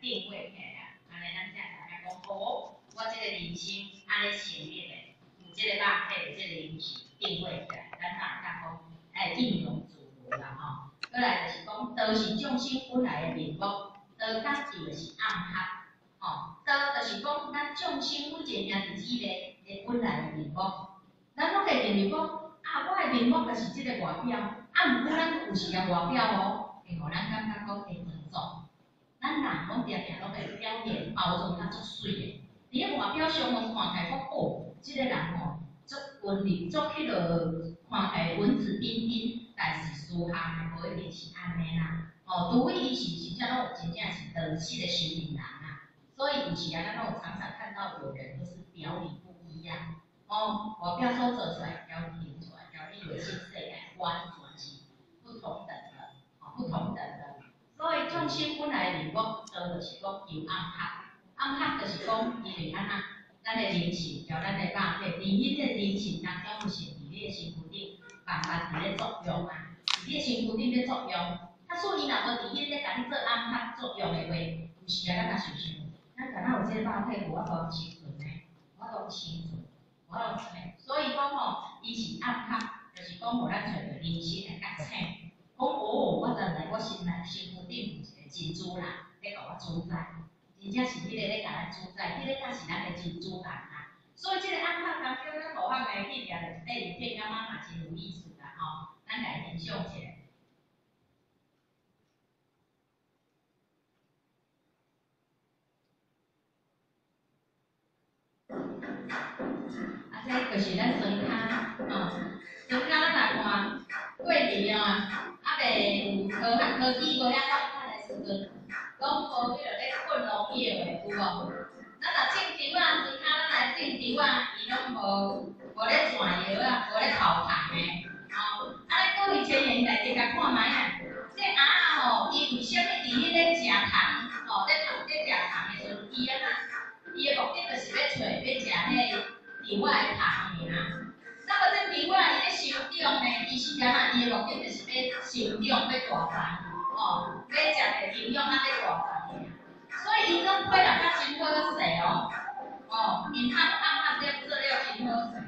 定位起来，安尼咱才知影讲，哦，我这个人生安尼前面的，有这个肉体，有这个灵性定位起来，咱才会当讲，应用自如啦吼。过来就是讲，道是众生本来的面目，道甲义就是暗合，吼，道就是讲咱众生每一个名字的本来的面目，咱拢会认为讲，啊，我的面目就是这个外表，毋过咱有时啊外表哦，会互咱感觉讲会尊重。咱人拢定定拢会表面包装甲足水的，伫个外表上互看起来讲，哦，即个人吼足文静，足迄落看起来文质彬彬，但是私下的无一定是安尼啦。哦，除非伊是真正拢有真正是道系的修行人啊，所以有时啊，咱拢有常常看到有人都是表里不一样。哦，外表所做出来，表里听出来，表里有心世界完全是不同等的，哦，不同等的。所以众生本来面目，道就是讲有暗合，暗合就是讲因为安那，咱的灵性交咱的肉体，伫恁的灵性当中，有是伫你的身躯顶慢慢伫咧作用啊，伫你的身躯顶咧作用。啊，所以伊若无伫恁咧甲你做暗合作用的话，有时啊，咱若想想，咱敢若有这个肉体，无法度生存呢，无法度生存，无法度生。所以讲吼，伊是暗合，就是讲互咱找到人生的觉醒。讲哦，我原来我身躯顶有一个珍珠人，咧甲我主宰，真正是迄个咧甲咱主宰，迄个才是咱的珍珠人啊。所以即个暗合当中，咱互咱的去掠着第二片，感觉嘛真有意思啦吼，咱来欣赏一下。啊，这就是咱庄脚，庄脚咱来看，过去啊，袂有科技无遐发达的时阵，拢无迄落咧困农业的，有无？咱若种稻啊，庄脚咱来种稻啊，伊拢无咧转药啊，无咧泡糖的，吼。啊，咧过去前年大家甲看卖啊，这鸭啊吼，伊为虾米伫迄咧食糖，吼，咧食糖的时阵，伊的目的就是要找要食迄个稻仔的糖尔。那么这稻仔伊咧生长呢，伊是干那？伊的目的就是要生长，要大汉，哦，要食着营养，啊，要大汉尔。所以伊种配料较真好势哦，哦，因暗了做了真好势。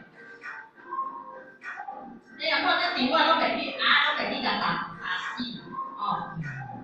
你若看这稻仔拢袂去，拢袂去甲打死，哦。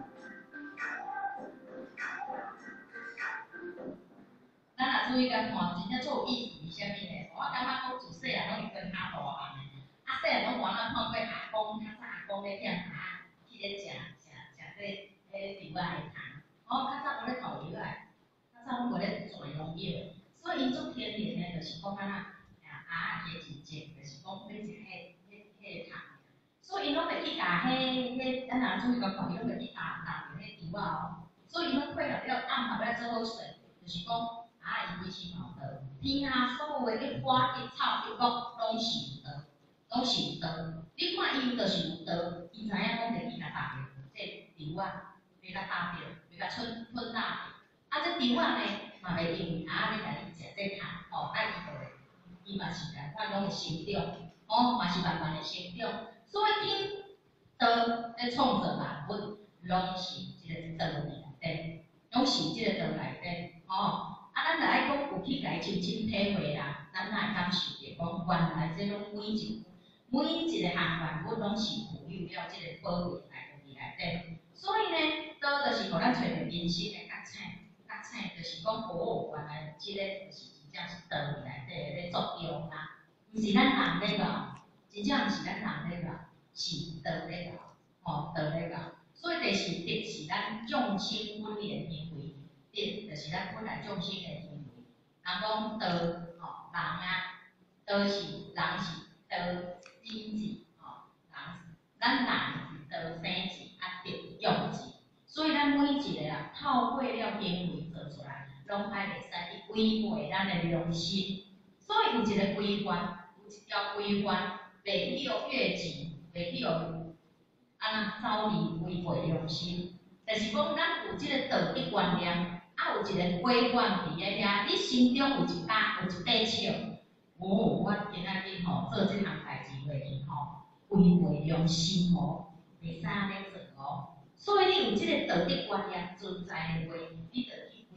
咱若注意甲看，真正足有意思是啥物呢？我感觉讲自细汉拢是跟阿大汉的，细汉拢原来看过阿公，较早阿公咧点下去咧食迄稻仔的糖，较早无咧泡药啊，较早拢无咧转农药，所以伊足天然的，就是讲安那鸭个真正，就是讲要食迄个糖，所以伊拢袂去甲咱若注意甲看，伊拢袂去打着迄稻仔哦，所以伊拢配合了暗合了做好势，就是讲。伊规身毛道，天下所有的一花一草一木，拢是有道，拢是有道。你看伊就是有道，伊知影讲袂去甲打着，这稻仔袂甲打着，袂甲吞打着。啊，这稻仔呢，嘛袂因为鸭要甲你食这糖，哦，伊嘛是共款拢会生长，哦，嘛是慢慢的生长。所以天道咧创造万物，拢是即个道内底，拢是即个道内底，哦。啊，咱来讲有去家亲身体会啦，咱来感受着讲，原来这种每一个项万物拢是赋予了这个保护来伫内底。所以呢，道就是互咱找着人生的觉醒就是讲，哦，原来这个就是真正是道内底咧作用啦，毋是咱人咧搞，真正毋是咱人咧搞，是道咧搞，吼，道咧搞。所以第四德是咱众生本然行为。德就是咱本来众生的行为，人讲道，吼，人啊，道是人是道因字，吼，咱人是道生字，啊德用字，所以咱每一个人透过了行为做出来，拢爱会使去违背咱的良心，所以有一个规范，有一条规范，袂去互越级，袂去互安那走离违背良心，就是讲咱有即个道德观念。啊，有一个规范伫咧遐，你心中有一把尺，我今仔日吼做即项代志袂去吼，违背良心吼，袂使安尼做哦。所以你有即个道德观念存在的话，你着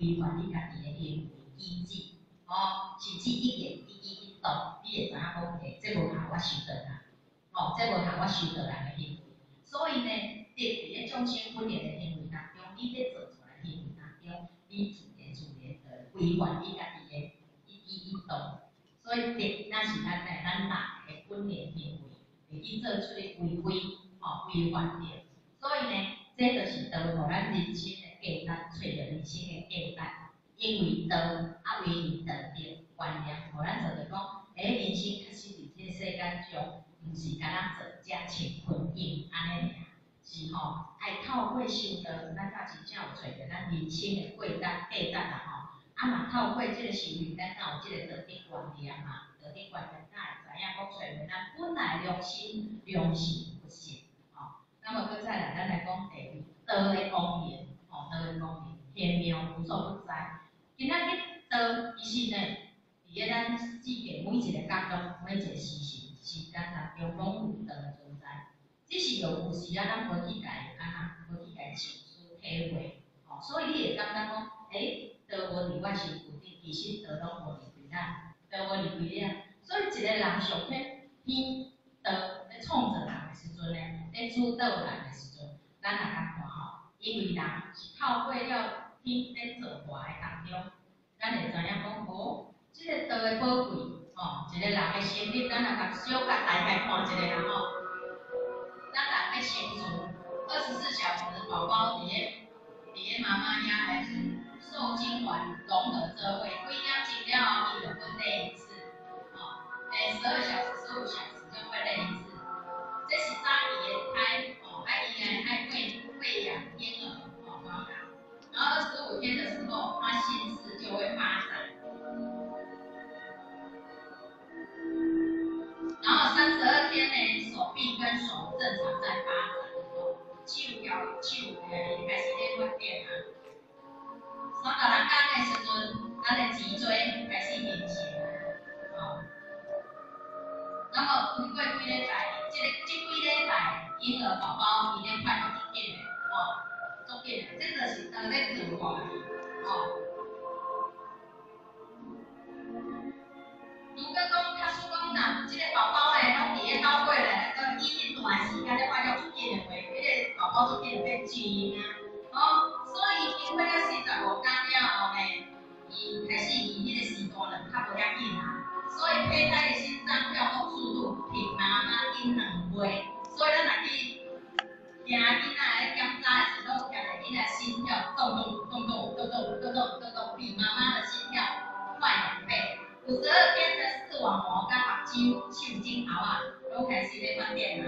规范你家己的行为机制，甚至一言一举一动，你会知影讲，这无效我收倒来，这无效我收倒来的行为。所以呢，伫咧种种训练的行为当中，你咧做出来行为当中，你自然的规范你家己的一举一动。所以，那是咱人的训练行为，会去做出违规，违反着。所以呢，这就是导互咱人生的价值，找到人生的价值。因为道为你道着原谅，互咱做着讲，人生确实伫这世间上，毋是干那做食穿困用安尼尔，是爱透过修道，咱才真正有找着咱人生的价值啦嘛透过这个修行，咱才有这个道德观念嘛，道德观念才会知影讲找着咱本来良心不息，那么搁再来，咱来讲第二，道的光明，道的光明，玄妙无所不在。今仔日道其实呢，伫咧咱世界每一个角落、每一个时间当中，拢有道的存在。只是有时啊，咱无去家无去受思体会，所以你会感觉讲，道无伫我身躯顶，其实道拢无离开咱，道无离开你啊。所以一个人上天天道咧创造人的时阵呢，咧主导人的时阵，咱来甲看因为人是透过了天咧造化的当中，咱会知影讲，即个道的宝贵，一个人的生命，咱来甲小甲大概看一下啦咱人要生存24小时，宝宝伫咧妈妈遐还是受精卵融合做伙，几点钟了后，伊就会累一次，12小时、15小时就会累一次。这是早期的胎，爱喂养婴儿，然后25天的时候，他心智就会发展，然后32天呢，手臂跟手正常在发展，手开始咧发展36天的时阵，咱的脊椎开始形成，那么经过几礼拜，这几礼拜婴儿宝宝伊咧快乐足紧的，足紧的，这就是道咧自化的，如果讲假使讲若这个宝宝拢伫咧斗过咧，伊一段时间咧快乐足紧的话，迄个宝宝足紧就变巨婴所以经过了45天了后呢，伊开始伊迄个时段了较无遐紧所以胚胎的心脏跳动速度比妈妈紧2倍，所以咱若去听囡仔咧检查的时候，听着囡仔心跳动，比妈妈的心跳快2倍。52天的视网膜跟目睭、手指头都开始咧发展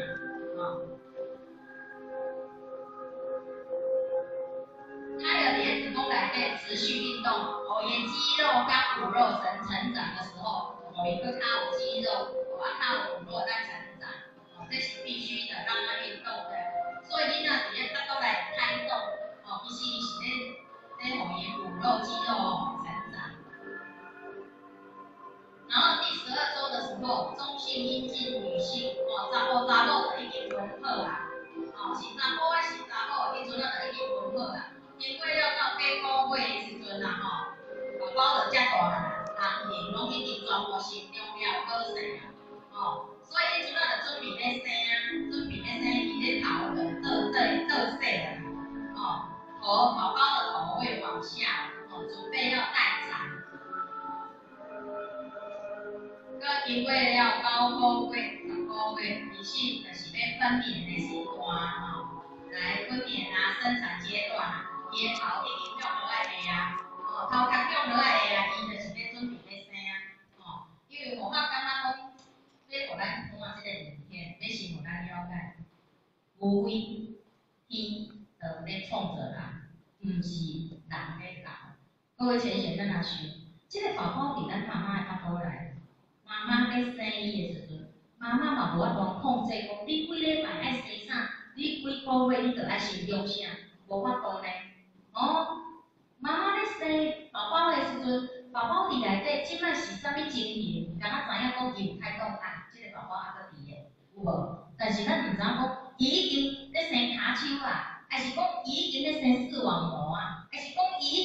它有伫子宫内底持续运动，伊肌肉跟骨肉神成长的时候，伊会较有肌肉，较有骨肉在成长，这是必须的，让它运动的。所以囡仔伫咧腹肚内胎动，其实伊是咧互伊骨肉肌肉成长。然后第12周的时候，中性阴茎女性，查甫就已经吻合啦，是查甫的是查甫，迄阵就已经吻合啦。经过了到8个月的时阵宝宝就遮大汉，人形拢已经全部成长了，好势所以迄阵就准备咧生，伊咧头就倒细了宝宝的头会往下，准备要待产。经过了9个月、10个月，女性就是要分娩的时段来分娩生产阶段伊的头已经向落来下头壳向落来下伊就是要准备要生因为我感觉讲，要互咱看这个影片，要先互咱了解，无非天就咧创造人，毋是人咧搞。各位同学，咱来想，这个宝宝伫咱妈妈的腹肚内，妈妈咧生伊的时阵，妈妈嘛无法度控制讲，你几礼拜爱生啥，你几个月你就爱先用啥，无法度呢。妈妈咧生宝宝的时阵，宝宝伫内底，即摆是啥物情形？敢若知影讲伊有开动即个宝宝还佫伫的，有无？但是咱毋知影讲，伊已经咧生骹手还是讲伊已经咧生视网膜还是讲伊已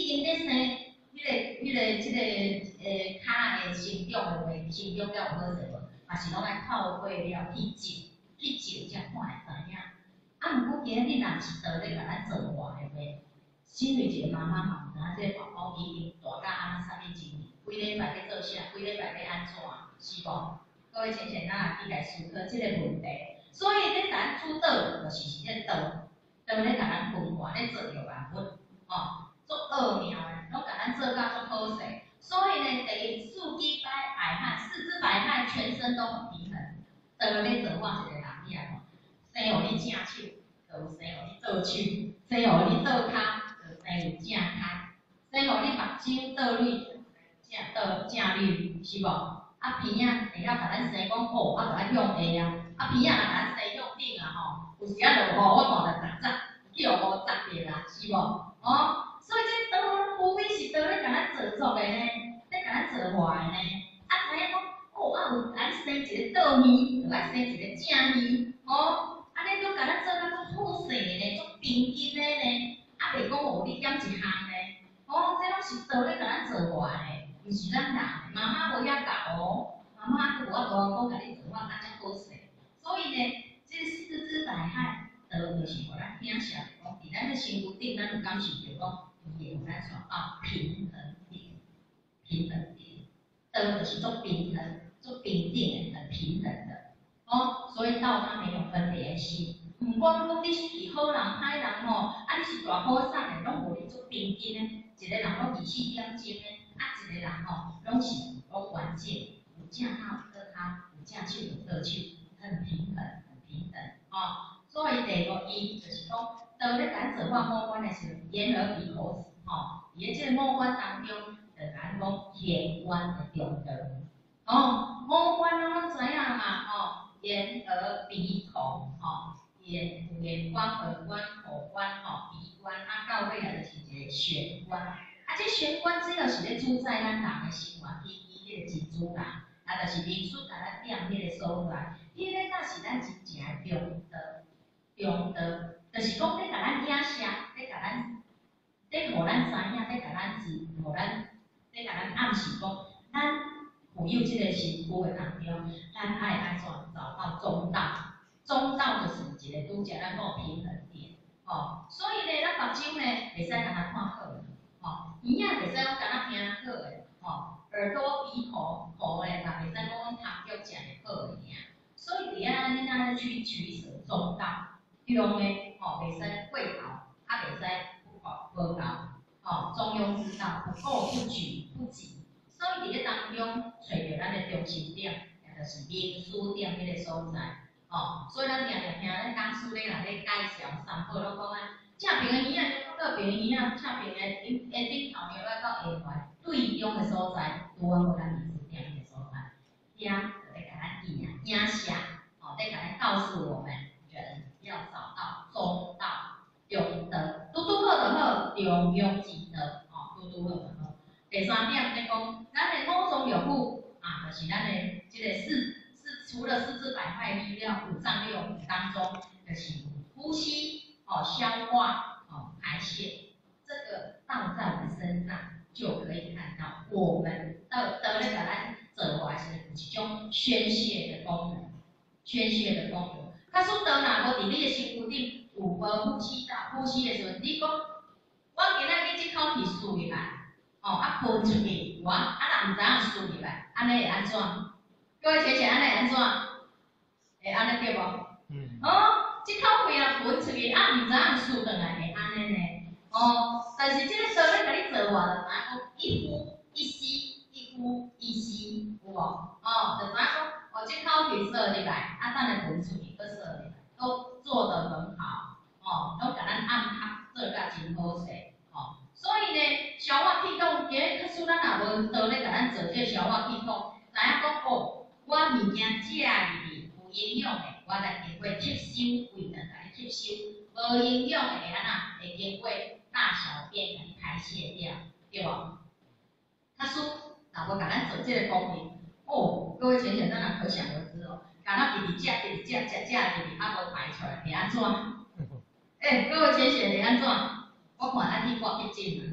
经咧生，即个骹的成长的话，成长了有好势无？嘛是拢爱透过了去照才看会知影。啊，毋过今日你若是倒咧甲咱做活的话，身为一个妈妈嘛，毋知影这个宝宝已经大到安怎啥物情形，规礼拜咧做啥，规礼拜咧安怎，是无？各位浅浅，咱来去来思考即个问题。所以咧，咱主导就是咧倒咧甲咱分化咧做着万物，做恶苗的，拢甲咱做到足好势。所以呢，第四肢百骸，四肢百骸，全身都很平衡。倒咧做我一个人你啊吼，生互你正手，就有生互你倒手；生互你倒骹，就生有正骹；生互你目睭倒蕊，正蕊，是无？啊鼻仔会晓甲咱生讲，哦，我甲咱向下啊，啊鼻仔若甲咱生向顶啊吼，有时啊落雨，我看着杂杂，叫雨杂着啦，是无？所以这倒无非是倒咧甲咱做作的呢，咧甲咱做坏的呢，啊知影讲，哦，啊有咱生一个倒面，就爱生一个正面，安尼都甲咱做到足好势的呢，足平均的呢，啊袂讲哦你减一项呢，这拢是倒咧甲咱做坏的。毋是咱人，妈妈无遐教哦，妈妈无法度讲甲你做法安遮好势，所以呢，这四肢百骸，就是互咱影响讲，伫咱的身躯顶，咱有感受着讲，伊会互咱带到平衡点，平衡点，就是做平衡、做平定的、很平衡的，所以道它没有分别心。毋管讲你是好人歹人吼，你是大好瘦的，拢无你做平均的，一个人拢24点钟的。一个人拢是有关键，有正骹有倒骹，有正手有倒手，很平衡，很平等所以第五义就是讲，倒咧咱做法五官的时候，眼耳鼻口齿伊咧这个五官当中，就咱讲天官的中道五官拢知影嘛眼耳鼻口眼官、耳官、口官鼻官到尾来就是一个玄关。这玄关只要是咧主宰咱人的生活，伊迄个真主人，就是民俗甲咱点迄个所在，迄个才是咱真正的中道。中道就是讲咧甲咱影射，咧甲咱，咧互咱知影，咧甲咱互咱，咧甲咱暗示讲，咱富有即个身躯的当中，咱爱安怎找到中道？中道就是一个拄则咱讲平衡点所以咧，咱目睭咧袂使甲咱看好。耳仔袂使讲敢若听好诶，耳朵、鼻口咧，嘛袂使讲通脚食会好诶尔。所以伫遐你哪去取舍中道，中诶袂使过头，袂使无头，中庸之道，不过不举不及。所以伫咧当中找着咱诶中心点，也就是民俗点迄个所在。所以咱定定听咧讲师咧来介绍三宝拢讲啊。正平的耳仔，到平的耳仔，正平的顶头牛仔到下怀对中的所在，拄好咱民俗点的所在，遐就咧甲咱影射，咧甲咱告诉我们，人要找到中道、中道，拄好就好，中庸之道，拄好就好。第三点咧讲，咱的五脏六腑就是咱的即个除了四肢百骸力量、五脏六腑当中，就是呼吸。消化、排泄，这个倒在我们身上就可以看到，我们得咧甲咱做坏是有一种宣泄的功能，宣泄的功能。假使倒若无伫你的身躯顶有无呼吸道，呼吸的时阵，你讲我今仔日即口气输入来，喷出去，若毋知影输入来，安尼会安怎？各位姐姐，安尼会安怎？会安尼对无？即口气若喷出去，毋知影输转来会安尼呢？但是即个倒咧甲你做活，就知影讲一呼一吸，一呼一吸，有无？就知影讲即口气射入来，等下喷出去，佫射入来，都做得很好，拢甲咱暗合做甲真好势，所以呢，消化系统，今日假使咱若无倒咧甲咱做这消化系统，知影讲我物件食入去有营养的。我来经过吸收，胃能甲你吸收，无营养的会安怎？会经过大小便甲你排泄掉，对无？假使若无甲咱做这个功能，各位浅浅咱若可想而知敢若直直食，入去，无排出来，会安怎？各位浅浅会安怎？我看咱去挂急诊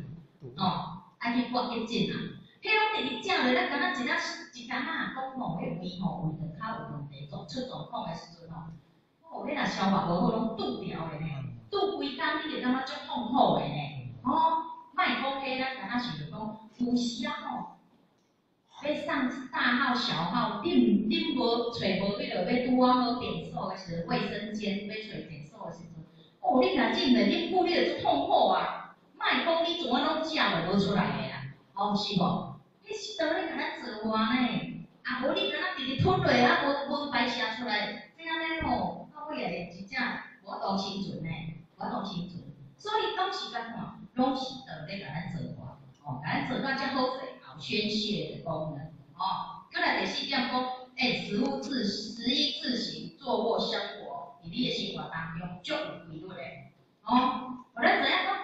爱去挂结晶啊。迄拢直直正落，咱敢若一工仔讲吼，迄胃吼胃着较有问题，出状况的时阵吼，你若消化无好，拢拄掉的呢，拄规工你就感觉足痛苦的呢。莫讲迄咱敢若是讲，有时啊吼，要上大号小号，恁无找无迄落要拄啊好点数的时阵，卫生间要找点数的时阵，你若进来，恁久你就足痛苦啊。莫讲你怎啊拢食就无出来的啦，是无？迄时阵你甲咱做活呢，无你敢若直直吞落无排泄出来，这安尼吼，到尾也真正无度生存呢，无度生存。所以到时间看，拢是咧甲咱做活，甲咱做到遮好势，有宣泄的功能，过来第四点讲，食衣住行，坐卧生活，伫你的生活当中足有规律的，互咱知影讲，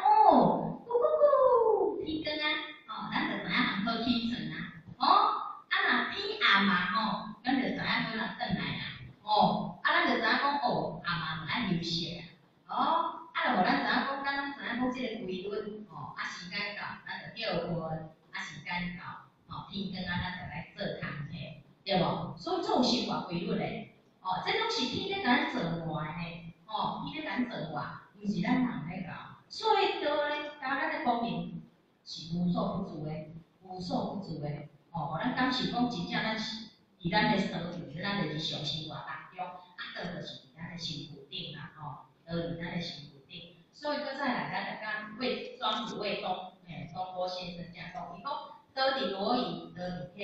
天光啊，咱就知影通好起床啊，若天暗啊，咱就知影好人转来啊，咱就知影讲，暗就爱休息啊，就互咱知影讲，咱拢知影讲即个规律，时间到，咱就叫困，时间到，天光咱就来做工课，对无？所以这有生活规律的，这拢是天咧甲咱做活的，天咧甲咱做活，毋是咱人咧搞。所以就咧，甲咱的方面是无所不足的，互咱感受讲真正咱是伫咱的生活，咱的日常生活当中，倒就是伫咱的身躯顶啦，倒伫咱的身躯顶。所以搁再来，咱来讲庄子为东坡先生讲讲，伊讲倒伫罗椅，倒伫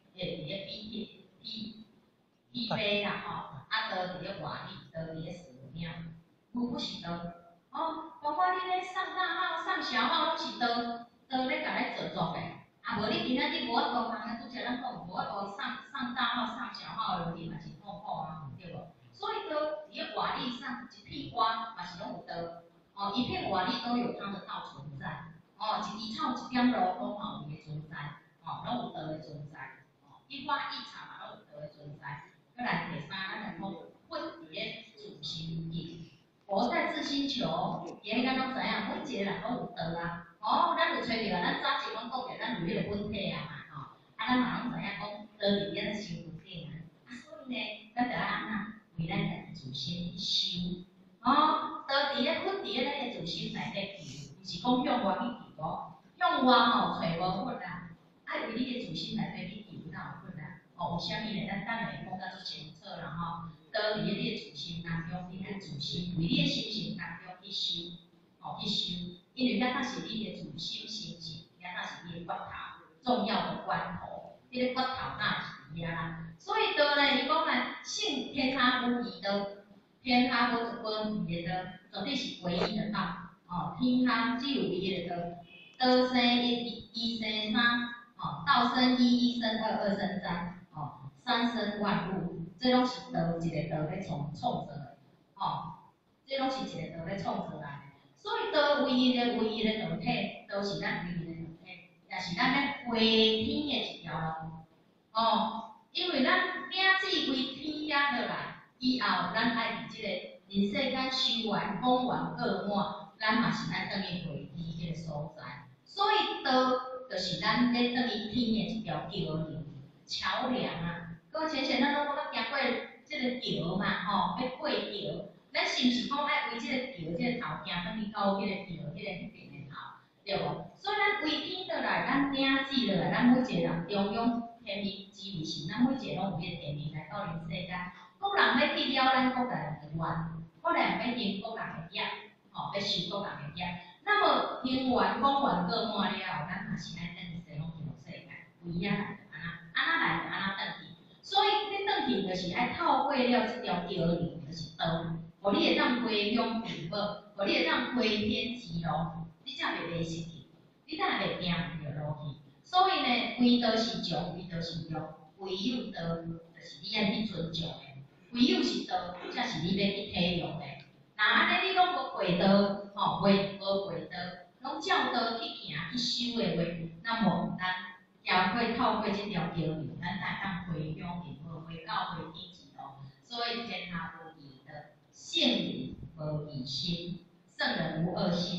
披杯啦，倒伫咧外里，倒伫咧寺庙，不是倒。包括你咧上大号、上小号，拢是倒咧甲咱做作诶。无你今仔日无法度通咧，拄则咱讲无法度上大号、上小号的你嘛是痛苦啊，对无？所以倒伫咧外力上一片花嘛是拢有倒，一片瓦砾都有它的道存在，一枝草一点露都嘛有伊的存在，拢有道的存在，一花一草嘛拢有道的存在。再来第三，咱来讲混伫咧自心意。活在自心球，也咱拢知影，每一个人拢有道啊。咱有找着啊，咱早前拢讲着，咱有迄个本体啊嘛，咱嘛拢知影讲，道伫咱身躯顶啊。所以呢，咱着爱安怎为咱家己自心修，道伫咧混伫咧咱的自心内底求，毋是讲向外去求向外找无法啦，爱为你的自心内底去求，哪有法啦？为虾米呢？咱等下讲较足清楚啦倒伫你的自心当中，你的自心为你的心性当中去修，去修，因为遐才是你的自心心性，遐才是你的骨头重要的关头，你的骨头那是遐啦。所以道呢，伊讲啊，性天下无异道，天下无异的道，绝对是唯一的道。天下只有唯一的道，道生一生三，道生一生二，二生三，三生万物。这拢是一个道咧创造的，这拢是一个道咧创造来的。所以道唯一的道体，都是咱唯一的道体，也是咱咧回天的一条路。因为咱名字归天遐落来，以后咱爱伫即个人世间修完、讲完、过满，咱嘛是爱等于回天迄个所在。所以道就是咱咧等于天的一条桥梁啊。搁前咱拢捌行过即个桥嘛，要过桥，咱是毋是讲爱为即个桥、即个头行等于到迄个桥、迄个边的头，对无？所以咱为天倒来，咱名字落来，咱每一个人中央天命之位是，咱每一个拢有迄个天命来到人世间。各人要去了咱各人的愿，各人要行各人的业，要受各人的业。那么行完、讲完、过满了后，咱嘛是爱等于西方极乐世界，为遐来就安那来就安那转去。所以你转去就是爱透过了这条桥梁，就是道，互你会当回乡回报，互你会当回天之路，你才袂迷失去，你才袂行唔着路去。所以呢，归道是众，归道是用，唯有道就是你爱去尊重的，唯有是道，才是你要去体用的。那安尼你拢无回道，无回道，拢照道去行去修的话，那么咱也会透过这条桥梁，咱才当回乡回报，回到回天之路。所以天下无异的，圣人无异心，圣人无二心，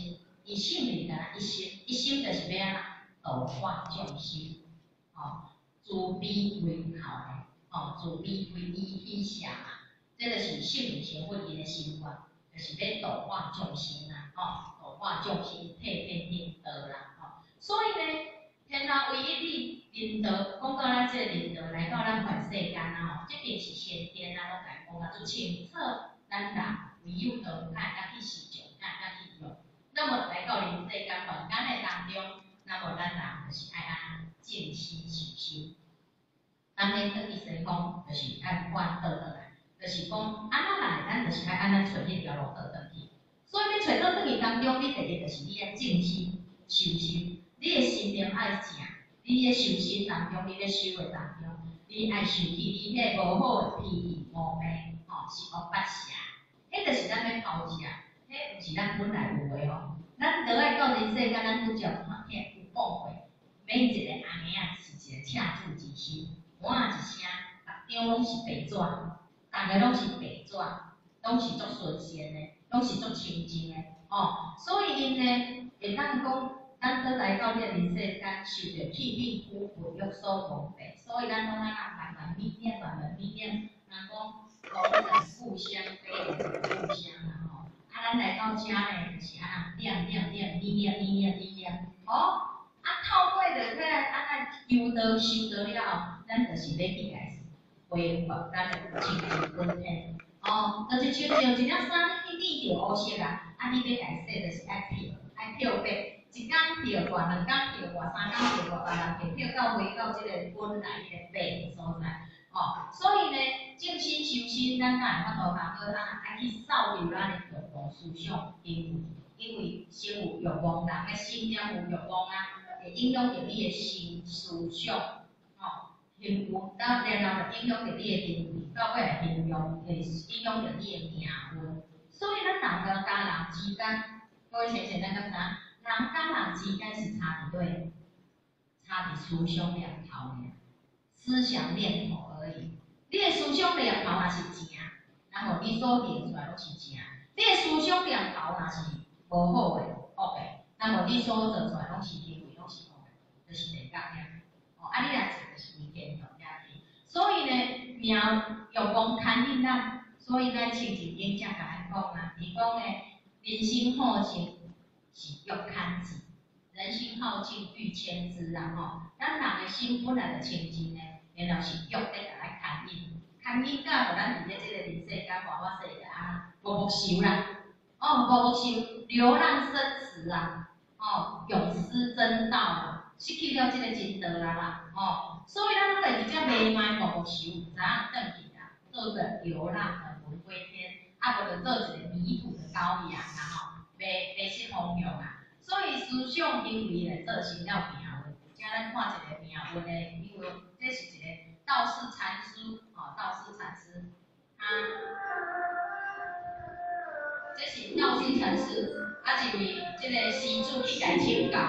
伊性就是干那一心，一心就是要安怎度化众生，慈悲为头的，慈悲为伊去想啊，这就是圣人成佛因的心愿，就是要度化众生啊，度化众生，替天行道啦，所以呢，天道唯一的人道，讲到咱这个人道来到咱凡世间啊，这边是先天啊，拢来讲啊，就清澈咱人唯有道海，咱去实践，咱去用。那么来到人世间凡间的当中，那么咱人就是爱安静心修修。咱咧得意思讲，就是爱换倒转来，就是讲安怎来，咱就是爱安怎找迄条路倒转去。所以你找倒转去当中，你第一就是你爱静心修修，你的心念爱静，你咧修心当中，你咧修的当中，你爱想起你迄无好的脾气、毛病，是恶八邪，迄就是咱要抛弃啊，迄毋是咱本来有的哦。咱落来到人世间，咱拄则有讲过，每一个阿妹啊是一个赤子之心。满一声，逐张拢是白纸，大家拢是白纸，拢是足纯善的，拢是足清净的，所以因呢，会当讲，咱倒来到这个人世间，受着气味苦苦欲所蒙蔽，所以咱拢爱慢慢密念，慢慢密念，人讲龙人故乡，飞人故乡啊，咱来到遮呢，就是念，念，透过着个安尼修道修道了后，咱就是要去家恢复咱的清净本体。就是像一领衫，你染着乌色啊，你要家洗就是爱漂白，一工漂偌，两工漂偌，三工漂偌，别人去漂到回到这个本来迄个白的所在。所以呢，静心修心，咱才会法度通好爱去扫掉咱的欲望思想，因为心有欲望，人的心念有欲望啊。会影响着你的心思想，行为，然后就影响着你的行为，到尾来形容，会影响着你的命运。所以咱人甲人之间，各位先生，咱讲啥？人甲人之间是差伫对，差伫思想念头尔，思想念头而已。你的思想念头若是正，然后你所念出来拢是正；你的思想念头若是无好的、恶的，那么你所做出来拢是行为，拢是恶的，就是地角了。你若做就是天天向遐去。所以呢，命欲望牵引咱，所以咱清净经才甲咱讲啊，伊讲呢，人心好静是欲牵制，人心好静欲牵制啊咱人的心本来就清净呢，然后是欲在甲咱牵引，牵引到咱伫咧即个人世间活世界无受啦。无受，流浪生死啊，永失真道啊，失去了这个真道啦，所以咱在伫遮卖卖无受，怎样转去啊？做个流浪的魂归天，无就做一个迷途的羔羊啊，袂失方向啊。所以思想行为来做成了命运，遮咱看一个命运的，因为这是一个道士禅师，道士禅师，这是道士禅师，一位这个施主去甲请教。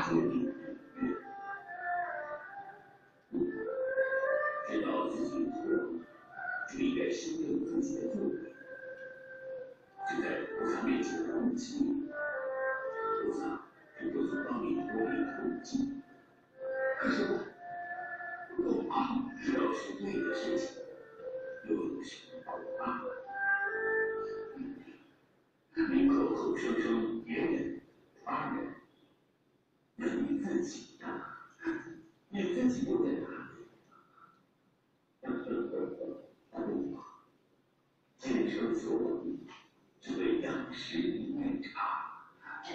知道自己错了，就应该修正自己的作为。就在菩萨面前的悟性，菩萨只会从帮你脱离困境。可是我知道是对的事情，又有什么办法？你口口声声别人、他人，那你自己呢？你自己又在哪里？健身所能，只为当时一杯茶。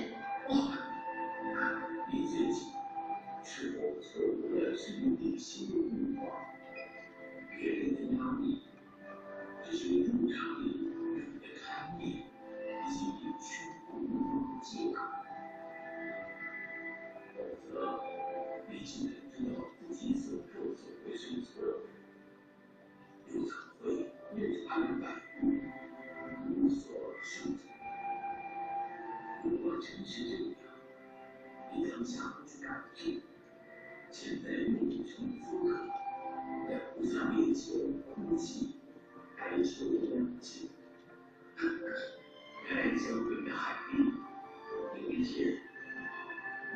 你自己是否错过了生理性的欲望？别人的压力，只是日常里你的贪念以及你全部欲望的借口。否则，你既然知道自己所做所为是错的，又怎会日安百欲，无所适从？如果真是这样，你当下不去改正，现在用一声诸葛，在菩萨面前哭泣，哀求良心，该交给海里。有一天，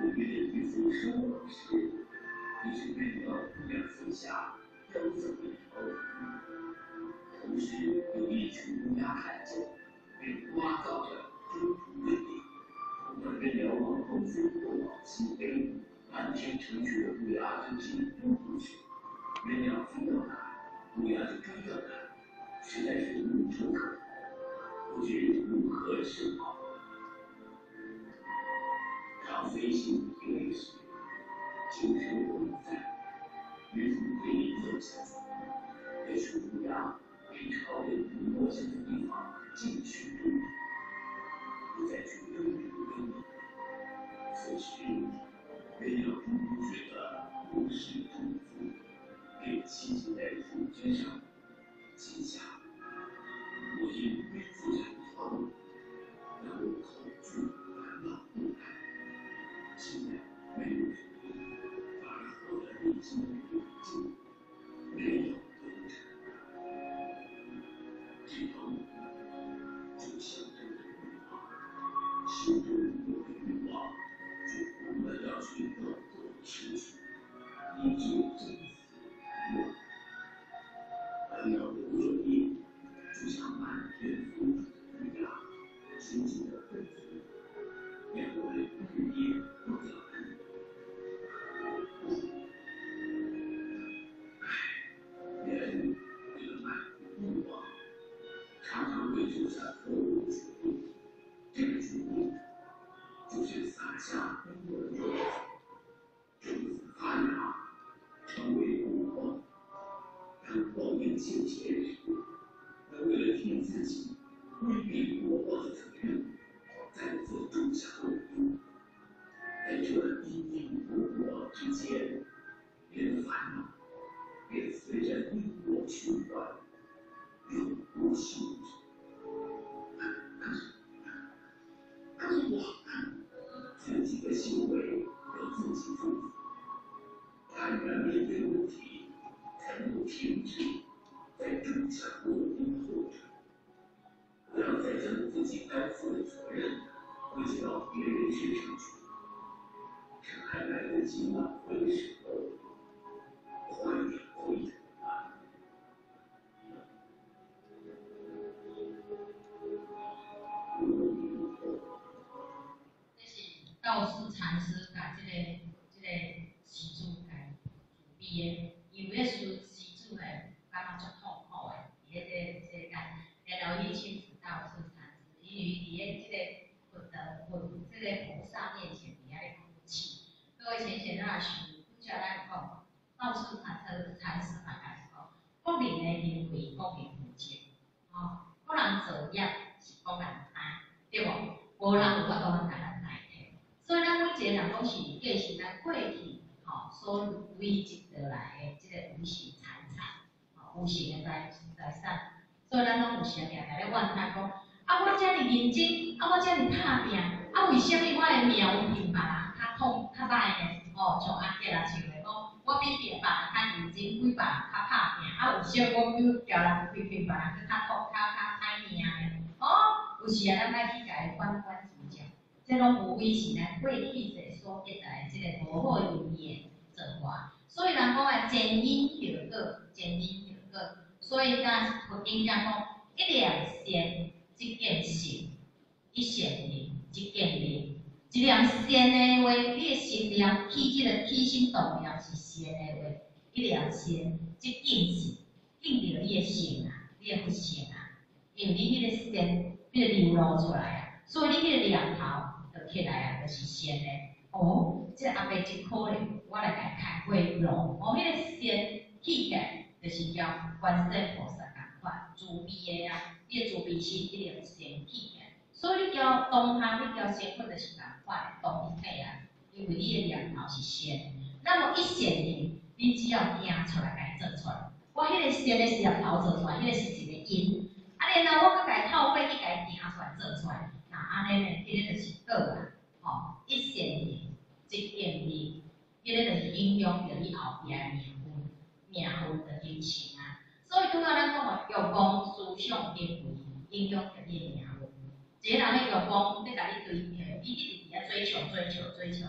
不愿渔夫收网时，也是为了不让飞侠叼走了条鱼。同时，有一群乌鸦看见，便呱噪着追逐队列。我为了往后飞过往西飞，满天成群的乌鸦就紧追不舍。鸳鸯飞到哪，乌鸦就追到哪，实在是无处可逃，不知如何是好。当飞行疲累时，精神涣散，渔夫可以坐下去，这时乌鸦便朝着鱼落下的地方继续追逐，不再去追逐鸳鸯。此时，鸳鸯终于觉得无事重负，便栖息在树枝上，心想：我因背负着条路，让我恐惧烦恼不安。现在没有什么，反而获得内心的平静，没有纠缠。这种就象征着欲望，心中有了欲望，就不断要去更多的失去，以致生死无望。烦恼的恶业，就像满天飞舞的乌鸦，紧紧地跟随，让我们日夜不得安宁。人为了满足欲望，常常会做下错误的决定。这个决定就是撒下更多的种子，种子发芽，成为果报。当报应现前时，为了替自己规避果报的责任，再次种下种子。在这因因果果之间，人的烦恼便随着因果循环，永无休止。可是我自己的行为要自己负责，坦然面对问题，才能够停止在种下过因后果，不要再将自己担负的责任归结到别人身上去。趁还来得及挽回的时候，快点回头吧。 这是道士禅师甲施主甲自闭的，因为施主诶感觉足痛苦诶，伫咧这个世间，然后伊请示道士禅师，因为伫咧这个菩萨面前伫遐咧哭泣。各位浅显咱也想，拄则咱讲道士禅师嘛甲是讲，个人诶行为个人负责，个人作业是个人担，对无？无人有法度通甲咱代替。所以咱每一个人拢是继承咱过去所累积得来的即个无形财产，无形的财产。所以咱拢有时常常咧怨叹讲，我遮尔认真，我遮尔拍拼，为什么我的命有比别人较歹呢？像阿杰啊，像来讲，我比别人较认真，比别人较拍拼，有时我比别人比别人较歹命呢？有时咱爱去甲伊管指教，这拢无非是咱过去者所结来即个无好因缘造化。所以人讲诶，前因后果，前因后果。所以咱佛经讲，一良善，即见性；一善念，即见力。一良善诶话，你诶心念起即个起心动念是善诶话，一良善即见性，见着你诶性啊，你诶佛性啊，因为你迄个善。你就流露出来啊，所以你迄个念头就起来啊，就是善的。这个阿伯真可怜，我来甲伊开回路。迄个善起起来，就是叫观世菩萨共款，慈悲的啊，你的慈悲心一定善起起来。所以你叫当下，你叫善佛就是共款的同体啊，因为你的念头是善。那么一善念，你只要行出来，甲伊做出来。我迄个善的念头做出来，迄个是一个因。然后我搁甲伊透过去甲伊行出来做出来，那安尼呢？迄个就是果啊，一善念即见力，迄个就是影响着你后壁的命运的形成啊。所以拄仔咱讲欲望思想行为，影响着你的命运。一个人咧欲望，咧甲你追求，你一直伫遐追求，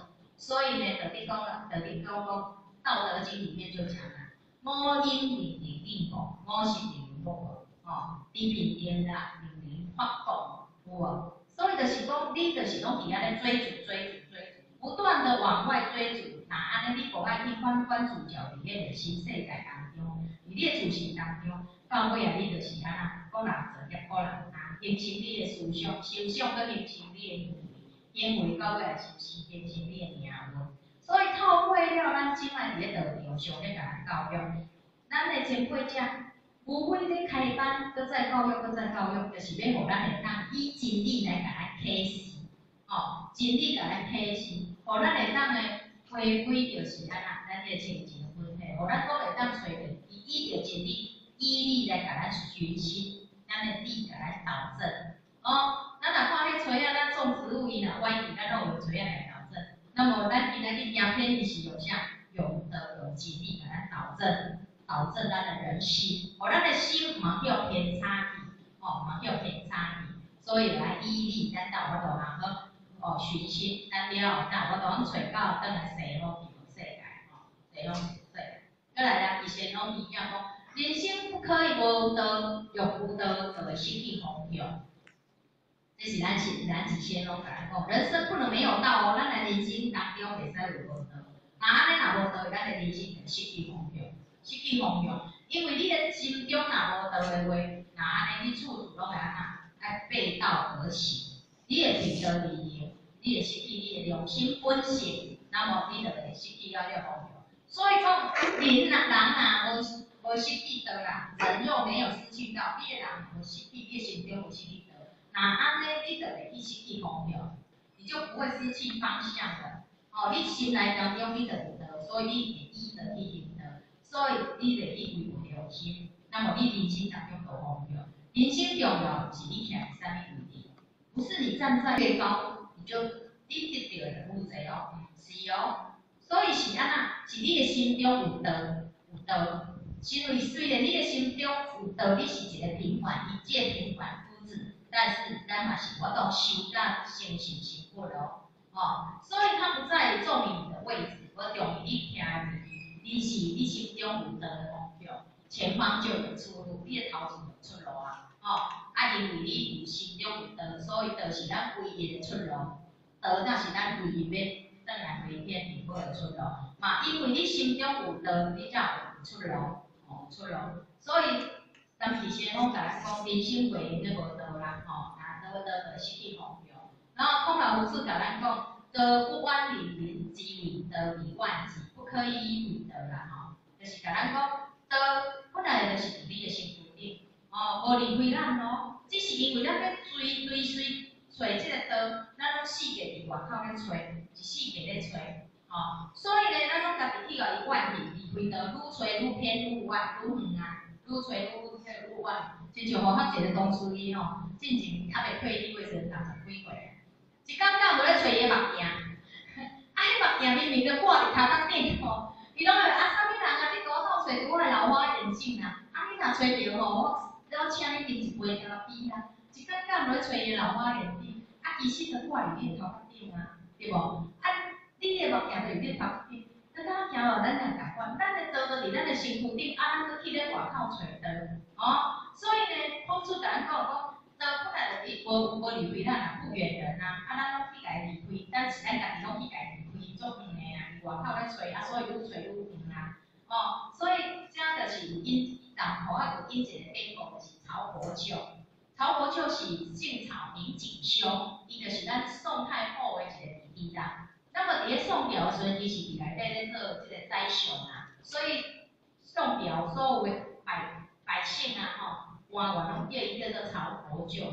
所以呢，道理讲道德经里面就讲了，五因令令无，五行令令无哦，你平定啦，令令发动有无？所以就是讲，你就是拢伫安尼追逐，不断的往外追逐，那安尼你无爱去关注焦伫迄个新世界当中，伫你的自信当中，到尾啊，你就是安那个人做业个人啊，形成你的思想，思想佮形成你的行为，行为到尾啊，是形成你的命运。所以透过了咱即摆伫咧道场上咧甲咱教育，咱的前辈者，无非咧开班，搁再教育，就是要互咱会当以真理来甲咱启示，哦，真理甲咱启示，互咱会当诶回归就是安那，咱个清净分配，互咱都会当找着依着真理，依理来甲咱循循，咱的理甲咱导正，哦，咱若看迄锤啊，咱种植物伊若歪去，咱拢有锤啊来导正。那么咱今仔日影片伊是有啥？有德有真理，甲咱导正咱的人心，互咱的心毋通叫偏差去，哦，毋通叫偏差去，所以来依理，咱到我度行好，哦，循循，咱了后，咱我度找到，倒来西方极乐世界，哦，西方极乐世界。再来啦，以前拢一样讲，人生不可以无道，有无道就会失去方向。这是咱之前拢甲咱讲，人生不能没有道哦，咱的人生当中袂使有无道。那安尼若无道，咱的人生就失去方向，因为你的心中若无道的话，那安尼你处处拢会安那，爱背道而行，你会偏道而行，你会失去你的良心本性，那么你就会失去了这方向。所以讲，人啊无失去道啦，人又没有失去道，你的人无失去，你的心中有失去道。那安尼你就会去失去方向，你就不会失去方向的。哦，你心内当中你就有道，所以你会依道去行道，所以你就去维护心。那么你人生当中有方向，人生重要是你徛伫啥物位置，不是你站在越高，你得到的愈侪哦，毋是哦。所以是安那，是你的心中有道，因为虽然你的心中有道，你是一个平凡，一介平凡夫子。但是咱嘛是活动修到心性成佛咯，哦，所以它不在于重于你的位置，而重于你徛你心中有道的方向，前方就有出路，你的头前有出路啊，哦，啊，因为你有心中有道，所以道是咱唯一的出路，道才是咱唯一要转来回天平好的出路，嘛，因为你心中有道，你才有出路，哦，出路，所以。当时先拢甲咱讲，人生过你无道啦，吼，无道就失去方向。然后孔老夫子甲咱讲，道不万里云，即为道以万己，不可以为道啦，吼，就是甲咱讲，道本来就是伫你的身躯顶，哦，无离开咱咯，只是因为咱要追找即个道，咱拢世界伫外口咧找，一世界咧找，哦，所以咧，咱拢家己去互伊万里离开道，愈找愈偏愈远愈远啊。愈找愈远，亲像吼，较一个同事伊吼，进前还袂退役，为时60几岁，一天到就咧找伊的目镜，啊，迄目镜明明就挂伫头壳顶吼，伊拢会啊，啥物人啊，你给我倒找着我的老花眼镜啊，啊，你若找着吼，我请你啉一杯咖啡啊，一天到就咧找伊的老花眼镜，啊，其实就挂伫你的头壳顶啊，对无？啊，你的目镜就伫你头壳顶。咱敢行路，咱也共款，咱的道就伫咱的身躯顶，啊，咱去咧外口找道，哦，所以呢，孔子甲咱讲，道本来就无离开咱啦，不远人啊，啊，咱拢去家离开，但是咱家己拢去家离开，足远的啊，伫外口咧找，啊，所以愈找愈远啊，哦，所以这就是因人口啊有因一个典故，就是曹国舅，曹国舅是姓曹名景兄，伊就是咱宋太后的一个弟弟啦。那么伫宋朝的时阵，伊是伫内底咧做即个宰相啊，所以宋朝所有的百姓啊，吼，官员拢叫伊叫做曹国舅。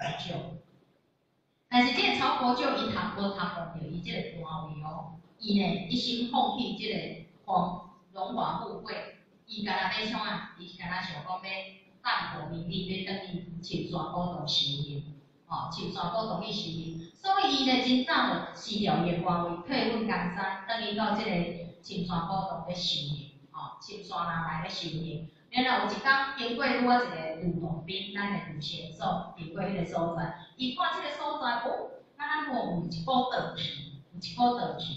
但是即个曹国舅伊无读到伊即个官位哦，伊呢一心放弃即个荣华富贵，伊干那要创啊？伊干那想讲要淡泊名利，要等于深山古洞修行。哦，深山古洞去修行，所以伊呢真早就辞掉伊个官位，退隐江山，等于到即个深山古洞咧修行，哦，深山人来咧修行。然后有一天经过拄啊一个吕洞宾，咱的吕先生经过迄个所在，伊看即个所在，哦，敢若有一股道气，所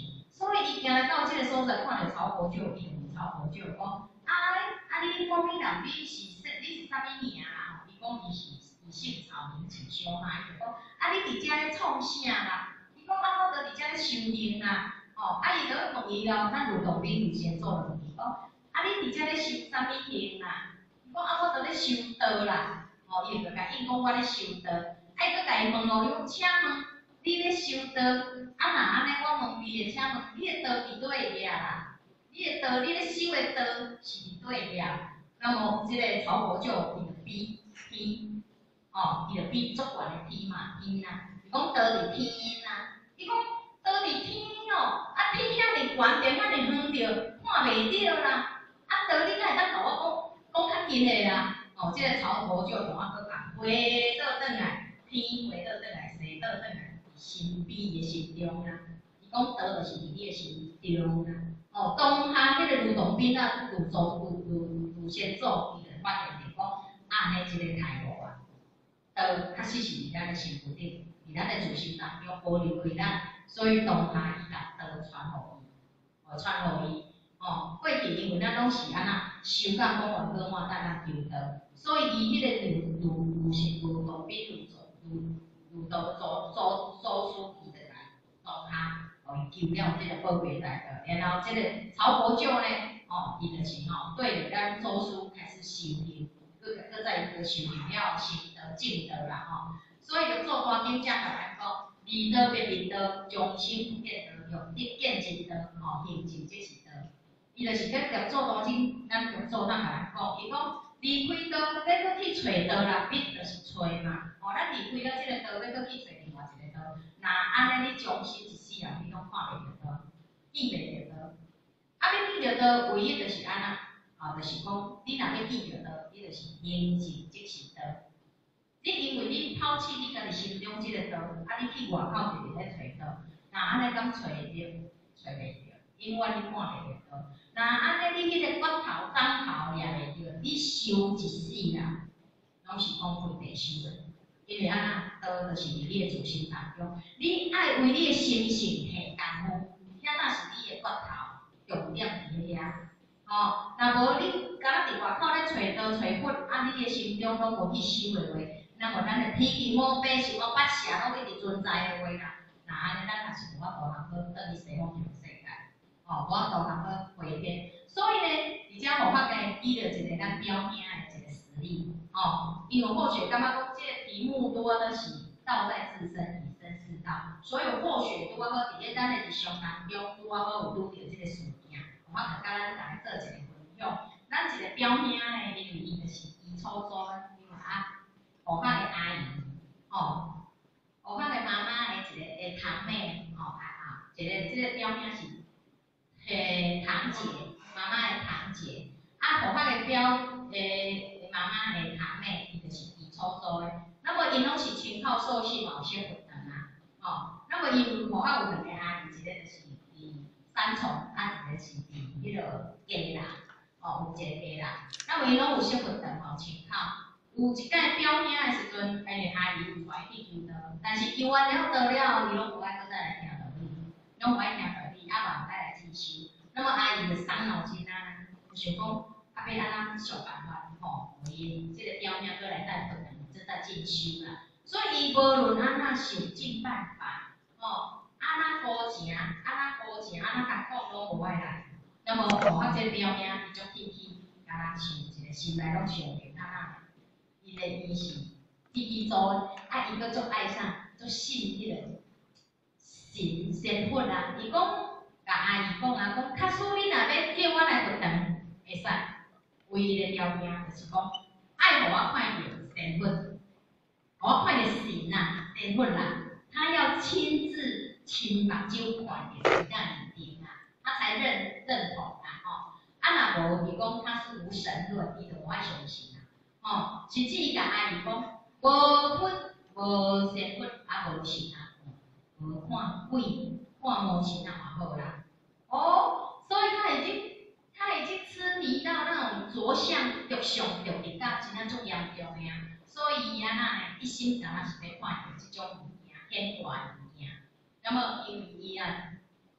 所以伊行来到即个所在，看到曹伯舅，伊就问曹伯舅讲：你讲你人你是啥物名啦？伊讲伊姓曹，名姓萧嘛。伊就讲你伫遮咧创啥啦？伊讲我伫遮咧修行啦。伊就问伊了，咱卢洞宾有先做问伊讲你伫遮咧修啥物行啦？伊讲我伫咧修道啦。伊就甲应讲我咧修道。伊佫甲伊问咯，伊讲请问你咧修道？若安尼，我问你诶，请问你诶道伫倒位啦？你诶道，你咧修诶道是伫倒位？那么即个曹伯就伊就比天，伊就比足悬诶天嘛，天啊，伊讲道伫天啊，伊讲道伫天天遐尼悬，地遐尼远着，看袂着啦。道你敢会当甲我讲较近诶啦？即个曹伯就同我佫讲，回倒转来，天回倒转来，西倒转来，心比伊心中啦。伊讲道就是伫你诶心中啦。当下迄个卢洞宾卢先祖，伊就发现着讲，安尼一个态度啊，道确实是伫咱诶身躯顶，伫咱诶自心当中保留开咱，所以当下伊甲道传互伊，传互伊。过去因为咱拢是安那修甲讲话讲话，咱人求道，所以伊迄个卢洞宾卢道祖师，伊就来当下，伊求了即个宝贝来的，然后即个曹伯舅呢，伊就是对着咱祖师开始修行，搁再一个修行了行道正道啦，所以就做大经讲甲咱讲，离道变明道，从心变道，用力见真道，行进即是道。伊就是咧着做大经，咱着做咱甲咱讲，伊讲离开道，要搁去找道啦，必就是找嘛，咱离开了即个道，要搁去找另外一个道，那安尼你终身一世人，你拢看袂着道，见袂着道。要见着道，唯一就是安那，就是讲你若要见着道，你就是明镜即是道。你因为你抛弃你家己心中即个道，你去外口就咧找道，那安尼敢找会着？找袂着，永远你看袂着道。那安尼你迄个骨头、脏头掠袂着，你修一世人，拢是讲费地修的。因为安那道就是伫你的自心当中，你爱为你的心性下功夫，遐那是你的骨头，重点伫遐。若无你敢若伫外口咧找道找佛，你的心中拢无去修的话，那么咱的天地魔法是我八邪拢一直存在的话啦，那安尼咱也是无法度通去等于西方极乐世界，无法度通去回天。所以呢，而且无法甲伊记着一个咱表面的一个实力，因为或许感觉讲这个题目多的是道在自身，以身试道，所以或许拄啊好伫咧咱的日常当中，拄啊好有拄着这个事件，有法度甲咱大家做一个分享。咱一个表面呢，因为伊就是伊初做，因为互遐个阿姨，互遐个妈妈的一个堂妹，一个这个表面是堂姐，妈妈的堂姐，互遐个妈妈的堂妹，伊就是伊初做的。那么因拢是亲靠受训嘛，有些不同啊，那么因互遐有两个阿姨，一个就是伫三重，一个是伫迄个家啦，有一个家啦。那么因拢有些不同亲靠。有一摆表兄的时阵，阿姨有带去求道，但是求完了道了，伊拢无爱搁再来听道理，拢无爱听道理，嘛毋再来进修。那么阿姨就伤脑筋就想讲要安怎想办法互伊即个表兄搁来带回来，再进修啦。所以伊无论安怎想尽办法，安怎高情，安怎甲讲拢无爱来。那么互我即个表兄伊足天气，敢若想一个心内拢想着安怎。伊的伊是天做，伊个足爱上，足信迄个神佛啊。伊讲，甲阿姨讲讲，假使你若要叫我来学堂，会使。唯一的条件就是讲，爱互我看着神佛，互我看着神佛他要亲自亲目睭看着，才认定他才认同若无伊讲他是无神论，伊就无爱相信。甚至伊甲阿姨讲，无佛无神佛，无神无看鬼，看魔神也好啦。所以他已经痴迷到那种着相着相着力到真正足严重的所以伊安那呢，一心想是要看着即种物件，显化物件。那么因为伊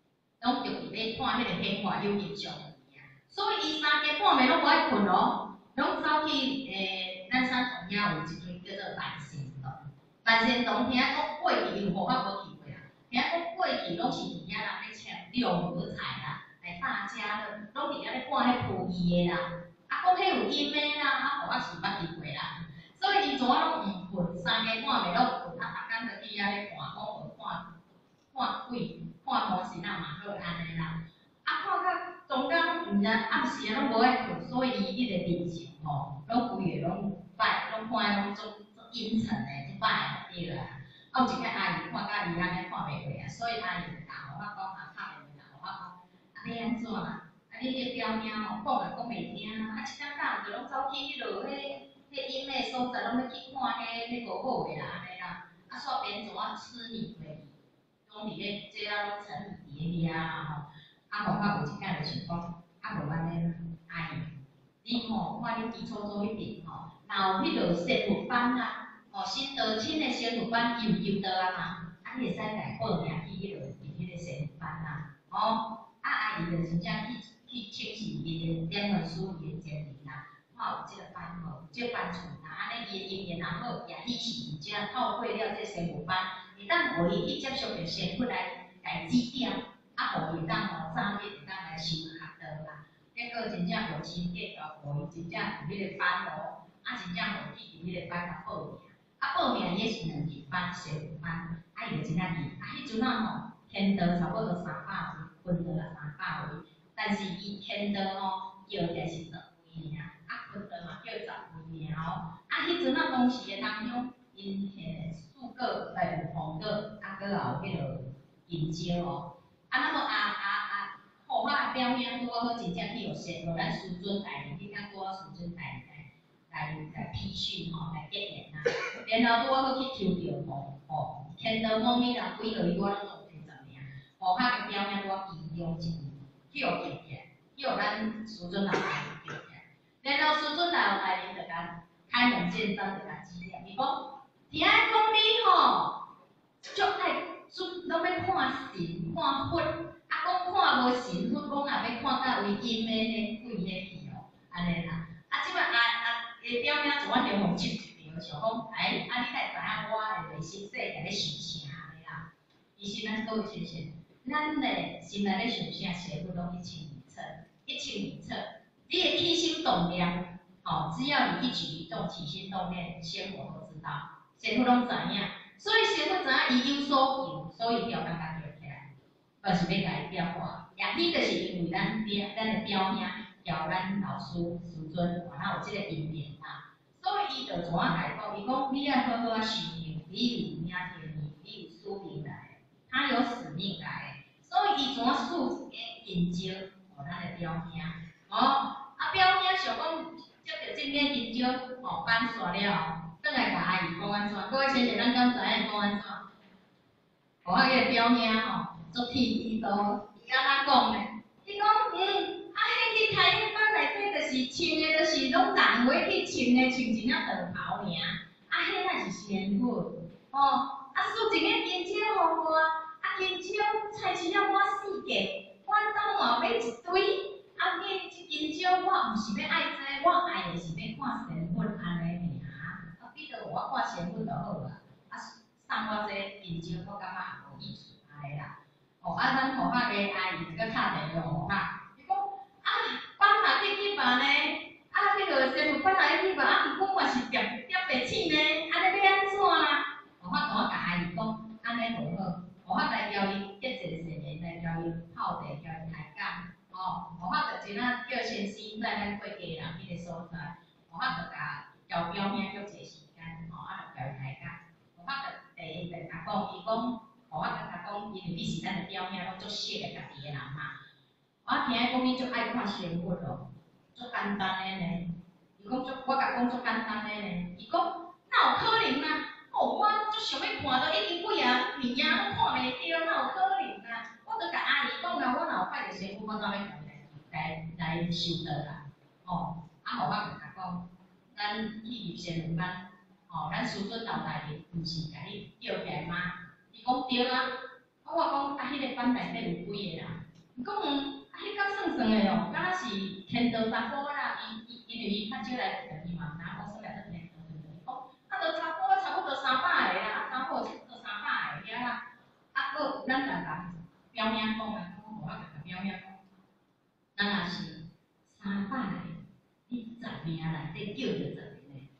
拢着伫咧看迄个天华有印象。所以伊3更半暝拢无爱困咯，拢走去咱山上遐有一尊叫做万仙洞。万仙洞听讲过去有无法无去过啦，听讲过去拢是伫遐人咧请六合彩啦，来大家乐，拢伫遐咧看咧扑伊的啦。啊，讲迄有阴的啦，啊，我是捌去过啦。所以伊怎啊拢毋困，3更半暝拢毋困，啊，逐工就去遐咧看，讲有看鬼、看魔神啊嘛好安尼啦。啊，看到中间毋知暗时啊拢无爱困，所以伊迄个人情吼，拢规个拢摆，拢看诶拢足阴沉诶，即摆对啦。啊，有一个阿姨看甲伊安尼看袂过啊，所以阿姨就甲互我讲，啊，拍电话甲互我讲，啊，要安怎啦？啊，你这表兄吼讲也讲袂听，啊，一点干就拢走去迄落迄阴诶所在，拢要去看迄无好诶啦，安尼啦。啊，煞变怎啊痴迷过去，拢伫咧这啊拢沉迷伫遐啊吼。啊，互我有一摆就想讲，啊，无安尼啦，阿姨，你吼看你基础做迄边吼，若有迄落生物班啊，吼新德清诶生物班有倒啊嘛，啊，你会使来报名去迄落迄个生物班啦，吼，啊，阿姨就真正去请示伊点文书伊诶经理啦，看有即个班无，即个班存啦，安尼伊诶经验若好，也伊是真正透过了这生物班，会当互伊去接触着生物来指点。啊，互伊当吼早日会当来修学道啦。结果真正无亲结交，互伊真正伫迄个班咯，啊真正互去伫迄个班甲报名。啊报名伊是2日班、生物班，啊伊就真正去。啊迄阵啊吼，天道差不多300位，分道啊300位，但是伊天道吼叫的是10位尔，啊分道嘛叫10位尔哦。啊迄阵啊当时的同乡，因迄四果有红果，啊搁有迄落银蕉哦。啊，那么互我表兄拄好真正去互先互咱师尊带领，去甲拄好师尊带领来批训吼，来结缘啦。然后拄好去抽着吼，天道某米人几个月我拢总抽10名，互我个表兄拄好其中一位去互结起来，去互咱师尊来带领结起来。然后师尊来带领就甲开门见山就甲指点，伊讲，听讲你吼，足爱拢要看神看佛。啊，讲看无神佛，讲也要看到为阴的迄鬼迄去哦，安尼啦。啊，即摆个表兄怎啊就互接一条，想讲，哎，啊，你才知影我会心说在咧想啥安尼啦。其实咱各位先生，咱的心内咧想啥，全部拢一清二楚，一清二楚。你的起心动念，哦，只要你一举一动起心动念，仙佛都知道，仙佛拢知影。所以仙佛知影伊有所求，所以调咱家己。就是要甲伊表化，也迄就是因为咱的表兄交咱老师师尊，然后有即个因缘啦，所以伊就怎啊甲伊讲？伊讲你要好好啊修行，你有命天命，你有使命来，他有使命来，所以伊怎啊树一个香蕉，互咱的表兄，哦，啊表兄想讲接着这面香蕉，哦翻煞了，转来甲阿姨讲安怎？各位先生，咱敢知影讲安怎？互我个表兄吼。做天意道，伊安怎讲呢？伊讲，啊，迄去开迄班内底，就是穿的，就是拢人为去穿的，穿一领长袍尔。啊，迄乃是仙佛，哦，啊，输一个香蕉互我，啊，香蕉菜市了我4格，我走换买一堆，啊，迄香蕉我毋是要爱这，我爱的是要看仙佛安尼尔。啊，比着我看仙佛就好啦，啊，送我这香蕉，我感觉也无意思，安尼啦。哦，啊，咱互客个阿姨一个敲电话互客，伊讲啊，班若去办呢，啊，迄个师傅班若去办，啊，毋过我是点白醒呢，安尼要安怎啦？互客同我甲阿姨讲，安尼就好，互客来交伊结成善缘，来交伊泡茶，交伊开讲，哦，互客就真啊叫先生在咱过家人迄个所在，互客就甲交表兄约一个时间，吼，啊，就交伊开讲，互客就第一就甲讲，伊讲。我甲他讲，因为你是咱的表兄，拢足熟的家己的人嘛。我听讲你足爱看仙佛咯，足简单的呢。伊讲我甲讲足简单的呢。伊讲哪有可能啊？哦，我足想要看到已经几啊年啊，拢看袂到，哪有可能啊？我就甲阿姨讲啦，我若有拜着仙佛，我怎要来修道啦？哦，啊，互我就甲讲，咱去仙佛班，哦，咱师尊交代的，毋是甲你叫起来吗？伊讲对啊，我讲啊，迄个班内底有几个人？ 伊讲迄敢算算的哦，敢若是天道查甫啦，因为伊较少来钓，伊嘛知影讲啥物叫天道，对不对？讲啊，着查甫差不多300个啦，啊，查甫差不多300个遐啦，啊，搁有咱家己表演讲啊，我无法度表演讲，咱若是300个，你10名内底叫着10个呢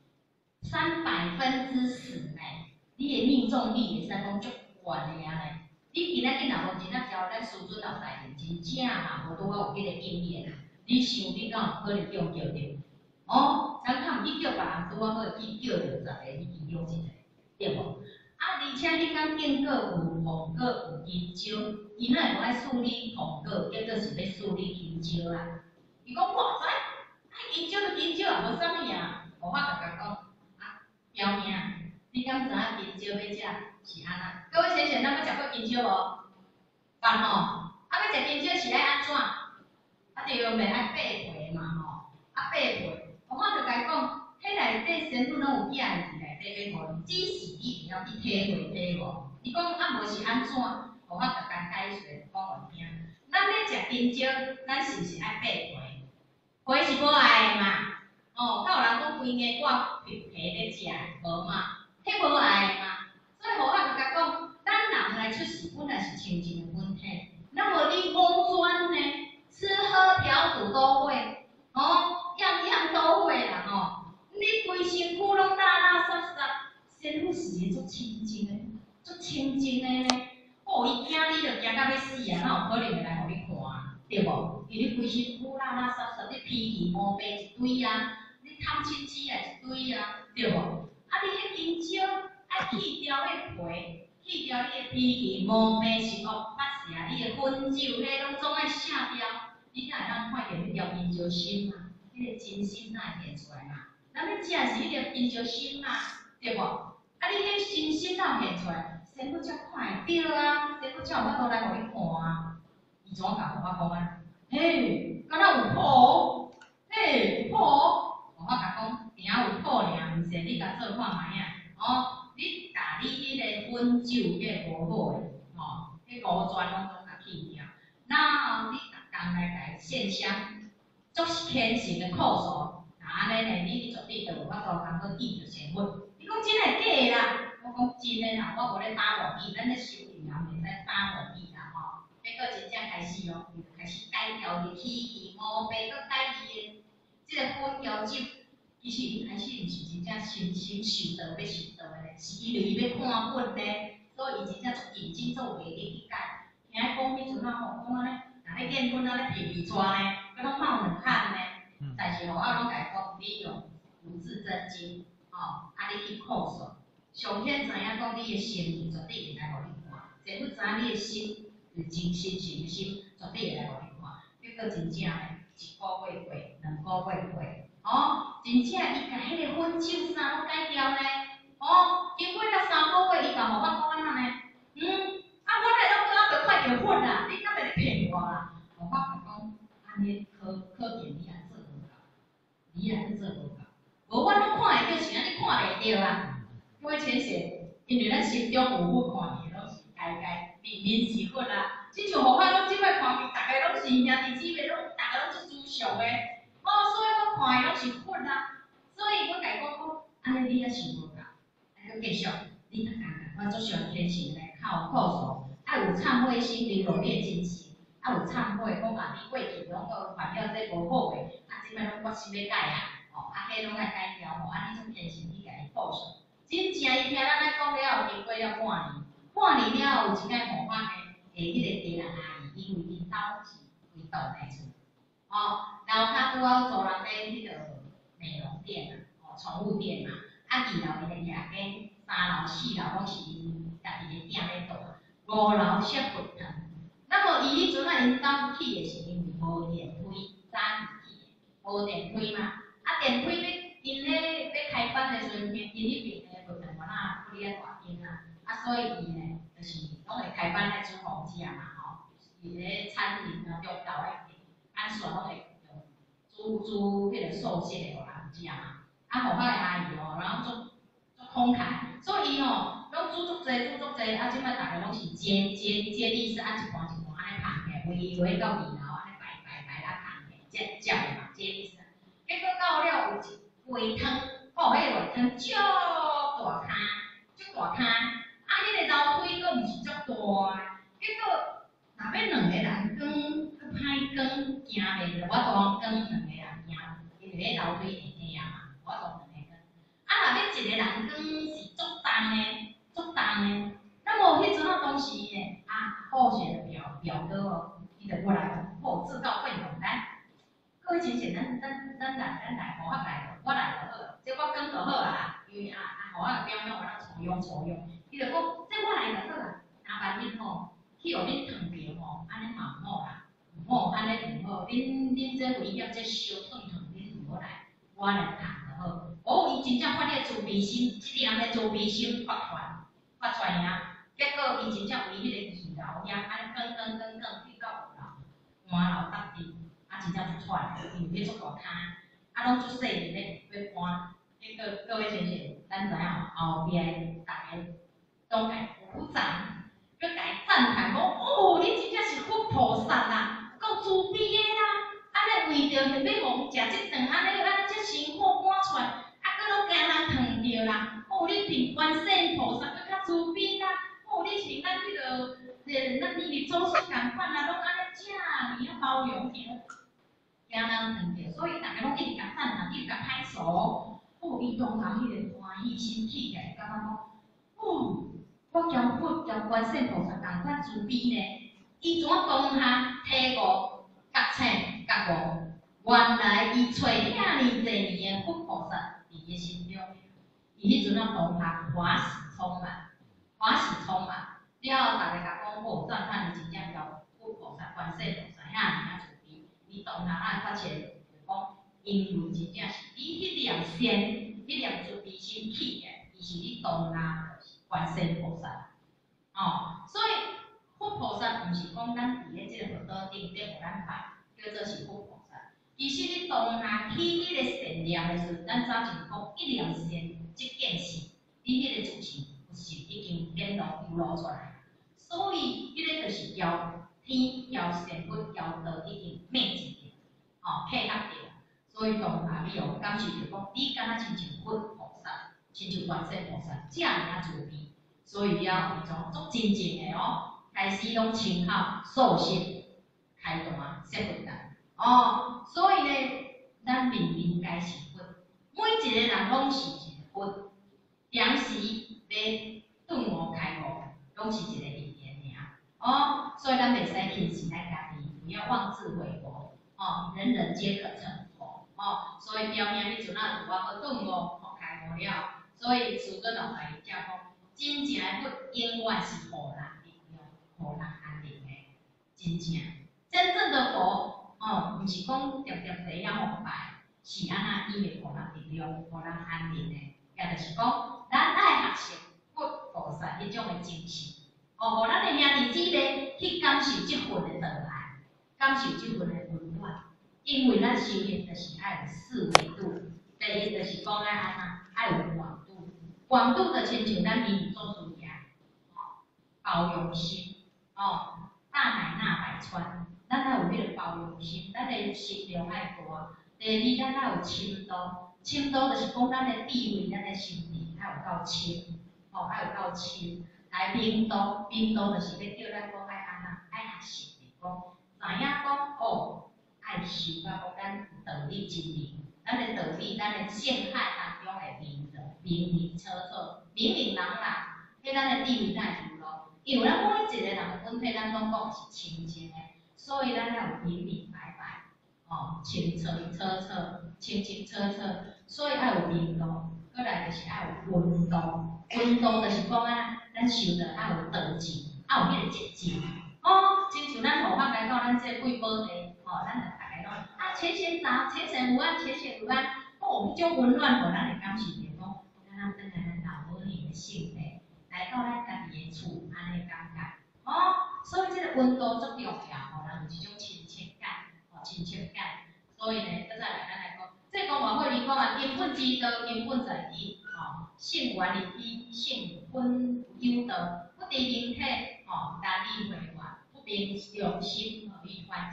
，300%呢，你的命中率会使讲足悬的啊呢。你今仔日若无真正交咱师尊后代人，真正嘛无拄好有迄个应验啊！你想你敢有可能叫着？哦，咱看你叫别人拄好好去叫着10个，你其中一个，对无？啊，而且你讲见果有红果有金蕉，伊哪会无爱处理红果，结果是要处理金蕉啊？伊讲我知，啊金蕉就金蕉啊，无啥物啊。我甲甲讲啊，表命，你敢知影金蕉要食？是安那？各位先生，咱要食过金蕉无？捌吼，啊要食金蕉是爱安怎？啊对，袂爱掰皮嘛吼，啊掰皮，我就甲伊讲，迄内底神父拢有寄来伫内底要互你，只是你一定要去体会体无？伊讲啊无是安怎？我甲甲解释讲互听。咱要食金蕉，咱是毋是爱掰皮？皮是无爱的嘛，哦，敢有人讲规硬挂皮咧食，无嘛，迄无爱的嘛。所以我就甲讲，咱人来出世本来是清净的本体，那么你五专呢，吃喝嫖赌都会，哦，样样都会啦吼。你规身躯拢垃垃圾圾，身躯是足清净的，足清净的呢。哦，伊惊你就惊到要死啊，哪有可能会来互你看，对无？因为你规身躯垃垃圾圾，你脾气毛病一堆啊，你贪亲戚也一堆啊，对无？啊，你迄金蕉。爱去掉迄皮，去掉你的脾气、毛病、食恶、发射，你的烟酒，迄拢总爱下掉。你才会当看见迄条金蕉心嘛，迄个真心哪会现出来嘛？咱要食是迄条金蕉心嘛，对无？啊，你迄真心哪有现出来？神父才看会着啊，神父才有法度来互你看啊。伊怎甲我讲啊？嘿，敢若有谱？嘿，有谱？我甲讲，定有谱尔，毋是你甲做看卖啊，哦。你甲你迄个烟酒迄个无好诶，吼，迄五全拢总甲去掉。那你逐工来现香，足是虔诚诶酷数，那安尼呢，你绝对就无法度通去见着神佛。你讲真诶假诶啦？我讲真诶啦，我无咧打无意，咱咧修行啊，袂使打无意啦吼。结果真正开始哦，开始改掉你脾气毛病，搁改伊诶即个好调酒。其实一开始毋是真正真心受道要受道诶，是因为伊要看本咧，所以伊真正足认真做毅力去改。听讲迄阵啊吼，讲安尼，若咧见本啊咧皮皮抓呢，佮拢冒冷汗呢。但是吼，我拢甲伊讲，你用五字真经，吼，啊你去控诉，上天知影讲你诶心意绝对会来互你看，全部知影你诶心是真心诚诶心，绝对会来互你看。结果真正咧，一个月过，2个月过。哦，真正伊甲迄个烟酒啥拢改掉呢？哦，经过了3个月，伊甲互我讲安怎呢？啊，我来拢搁袂看着粉啦，你敢会咧骗我啦？我讲，安尼可见你也做无到，你也是做无到。无我拢看会着，是安尼看袂着啊。各位先生，因为咱心中有佛看见拢是改，面面是佛啦。亲像互我拢即摆看见，大家拢是兄弟姊妹，拢大家拢是自相诶。哦，所以我看的拢是佛啦，所以我甲伊讲，安尼你也想无到，还佫继续，你逐工我做上虔诚来靠靠数，爱有忏悔心，你努力真心，爱有忏悔，讲啊你过去拢个犯了这无好诶，啊即摆拢决心要改啊，哦啊迄拢爱改掉，哦啊你种虔诚你家己靠数，真正伊听咱讲了，经过了半年了有一间红花诶，迄个家人阿姨，因为因兜是规栋内厝。哦，然后他拄好做人咧迄个美容店啊，哦，宠物店嘛，啊二楼伊个夜间，3楼、4楼拢是因家己个店咧做，5楼设佛堂。那么伊迄阵啊，因兜起的是因为无电梯，早起无电梯嘛，啊电梯因咧要开班的时阵，因迄边的佛堂原啊不哩啊大间啊，啊所以伊呢就是拢会开班来煮红食嘛吼，伊咧餐饮啊中昼诶。安全拢会用煮迄个寿司的互人食嘛，啊，互遐个阿姨哦，然后足慷慨，所以伊哦，拢煮足济，啊，即摆大家拢是接力式，啊，一盘安尼拍起， 围到二楼，安尼排啊空的，接的嘛，这意思。结果到了有一画汤，哦，迄个画汤足大坑，足大坑，啊，迄个楼梯佫毋是足大，结果若要两个人扛，佫歹扛，行袂着，我当扛两个人行，因为迄楼梯会低啊嘛，我当两个扛。啊，若要一个人扛是足重的，足重的。那么迄阵啊，当时呢，啊，报写的表哥哦，伊就过来，哦，自告奋勇来，各位请请，咱来，互我来，我来就好，这我讲就好啦，因为互我表妹我咱采用，伊就讲，这我来就好啦，麻烦恁吼，去互恁烫着吼，安尼嘛毋好啦，毋好，安尼毋好，恁这为业这烧烫，恁毋好来，我来烫就好。哦，伊真正发了慈悲心，一点的慈悲心发出呀。结果伊真正为迄个二楼遐，安尼转去到5楼，换楼搭地，啊真正就喘，因为迄足大坑，啊拢足细咧要搬。迄个各位先生，咱知影后壁大家拢爱鼓掌，要甲赞叹讲，哦，你真正是佛菩萨啦，够慈悲的啦，安尼为着要互食即顿，安尼即辛苦搬出来，啊，佫拢惊人烫着啦，哦，你比观世音菩萨佫较慈悲啦。哦，你像咱迄个，咱年日祖师共款啊，拢安尼遮尔啊包容，惊人疼着，所以大家拢一直甲赞叹，一直甲拍手。哦，伊当下迄个欢喜心起起来，感觉讲，哦，我交佛交观世菩萨共款慈悲呢。伊怎当下体悟觉醒觉悟，原来伊找遐尼侪年的佛菩萨伫伊心中，伊迄阵啊当下欢喜充满。欢喜充满，了后大家甲讲，哦，赞叹你真正交佛菩萨、观世菩萨遐尔啊慈悲，伊当下啊发现，就讲，因为真正是你迄念善、迄念慈悲心起的，伊是你当下就是观世菩萨，哦，所以佛菩萨毋是讲咱伫咧即个佛道顶互咱拜，叫做是佛菩萨，其实你当下起迄个善念的时，咱早前讲一念善，即件事，你迄个就是已经显露流露出来，所以迄个就是交天、交神佛、交道已经灭尽了，哦，配合着，所以当下你用感受就讲，你敢若亲像佛菩萨，亲像观世菩萨，遮尔啊慈悲，所以了迄种足真正的哦，开始拢称号受信开端说佛诞，哦，所以呢，咱人人皆是佛，每一个人拢是一个佛，平时。顿悟开悟，拢是一个因缘尔。哦，所以咱袂使轻视咱家己，不要妄自菲薄。哦，人人皆可成佛。哦，所以表明迄阵啊，有法要顿悟，开悟了。所以师哥老大伊讲，真正的佛永远是互人力量、互人安宁的。真正，真正的佛，哦，毋是讲点点地遐互拜，是安那伊会互人力量、互人安宁的。也就是讲，咱爱学习。佛菩萨迄种的精神，哦，互咱的兄弟姊妹去感受即份的道爱，感受即份的温暖。因为咱修行就是爱有四维度，第一就是讲爱安怎，爱有广度，广度的亲像咱弥陀做主呀，哦，包容心，哦，大海纳百川，咱爱有迄个包容心，咱的心量爱大。第二，咱爱有深度，深度就是讲咱的智慧，咱的心灵爱有够深。哦，爱有够深，来明道，明道就是要叫咱讲爱安怎，爱学习的讲，知影讲哦，爱修到讲咱有道理真理，咱的道理，咱的陷害当中的明明楚楚，明明朗朗，迄咱的智慧才会流露。因为咱每一个人的本体，咱拢讲是清净的，所以咱要有明明白白，哦，清楚楚，清清楚楚，所以爱有明道，过来就是爱有温度。温度就是讲啊，咱修的爱有道志，爱有迄个节制。哦，亲像咱佛法来讲，咱这贵宝地，哦，咱就大家讲啊，浅浅早，浅浅午安，浅浅午安。哦，迄种温暖，互咱会感受着讲，咱转来咱老母娘的性命，来到咱家己的厝，安尼感觉。哦，所以这个温度足重要，吼，咱有一种亲切感，哦，亲切感。所以呢，再来咱来讲，这讲话会你讲啊，根本之道，根本在于。性原理一，性本有道，不离明体，难以回还，不明良心，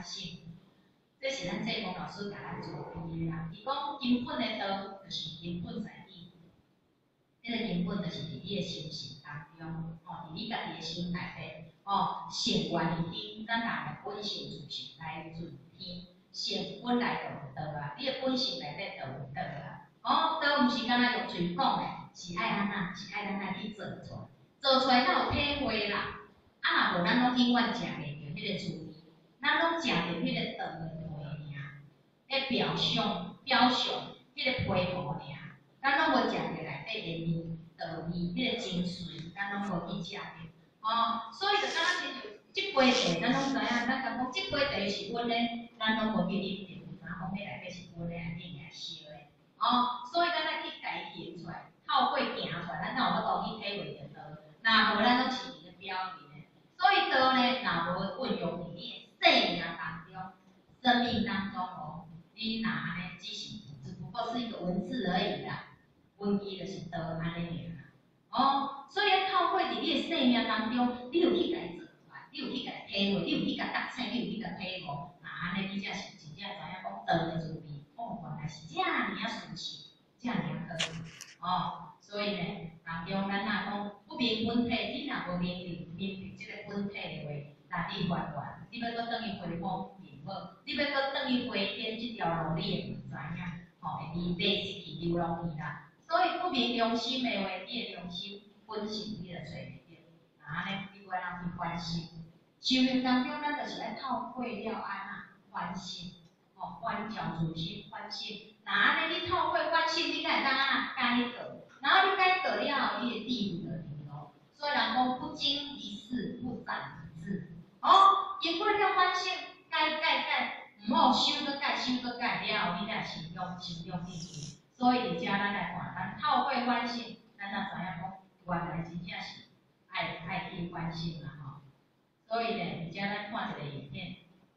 关心。这是咱济公老师甲咱做的啦。伊讲根本的道，就是根本在意。迄个根本就是伫你的心性当中，伫你家己的心内底，性缘天，咱人的本性就是来自天，性本来就有道啊，你的本性内底就有道啊。道毋是干那用嘴讲的，是爱安那，是爱咱来去做出来，做出来才有体会啦。若无咱拢永远食袂着迄个滋味，咱拢食着迄个道的。迄表象，迄个皮毛尔，咱拢无食着内底的味、道味，迄个精髓，咱拢无去食着。所以就敢若亲像即杯茶，咱拢知影，咱讲即杯茶是温的，咱拢无去啉着，有影讲迄内底是温的，还是硬烧的。所以咱来去家己行出来，透过行出来，咱才有法度去体会着道。若无咱拢是伫咧表面的。所以道呢，若无运用伫你的生命当中、生命当中你若安尼，只不过是一个文字而已啦。文字就是道安尼尔。所以透过伫你的生命当中，你有去家做出来，你有去家体会，你有去家读册，你有去家体悟，安尼你才是真正知影讲道的滋味。原来是遮尔啊顺气，遮尔好。所以呢，当中咱若讲不明本体，你若无明白即个本体的话，那你还原，你要搁等于回风。你要搁转去回天这条路，你会唔知影，会离地失去流浪去啦。所以不明良心的话，你的良心本性你就找袂着。安尼你要人去反省。修行当中，咱就是爱透过了安那反省，反照自心反省。安尼你透过反省，你才会当安那改过。然后你改过了后，你的地步就定咯。所以人讲不经一事不长一智。经过了反省。改，毋好修搁改，修搁改了后，你才行用进去。所以伫遮咱来看，咱透过反省，咱才知影讲，原来真正是爱去反省啦所以呢，伫遮咱看一个影片。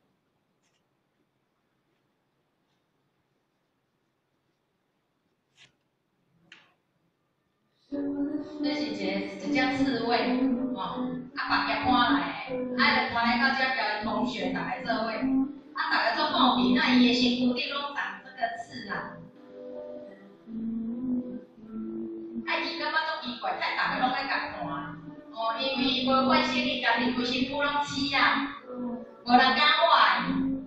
这是一只刺猬，别个搬来的，就搬来到遮交同学大家做伙。大家做好奇，那伊的身躯顶拢长这个刺啊！伊感觉足奇怪，太大家拢爱甲看。因为伊无关心伊家己规身躯拢刺啊，无人敢挖伊，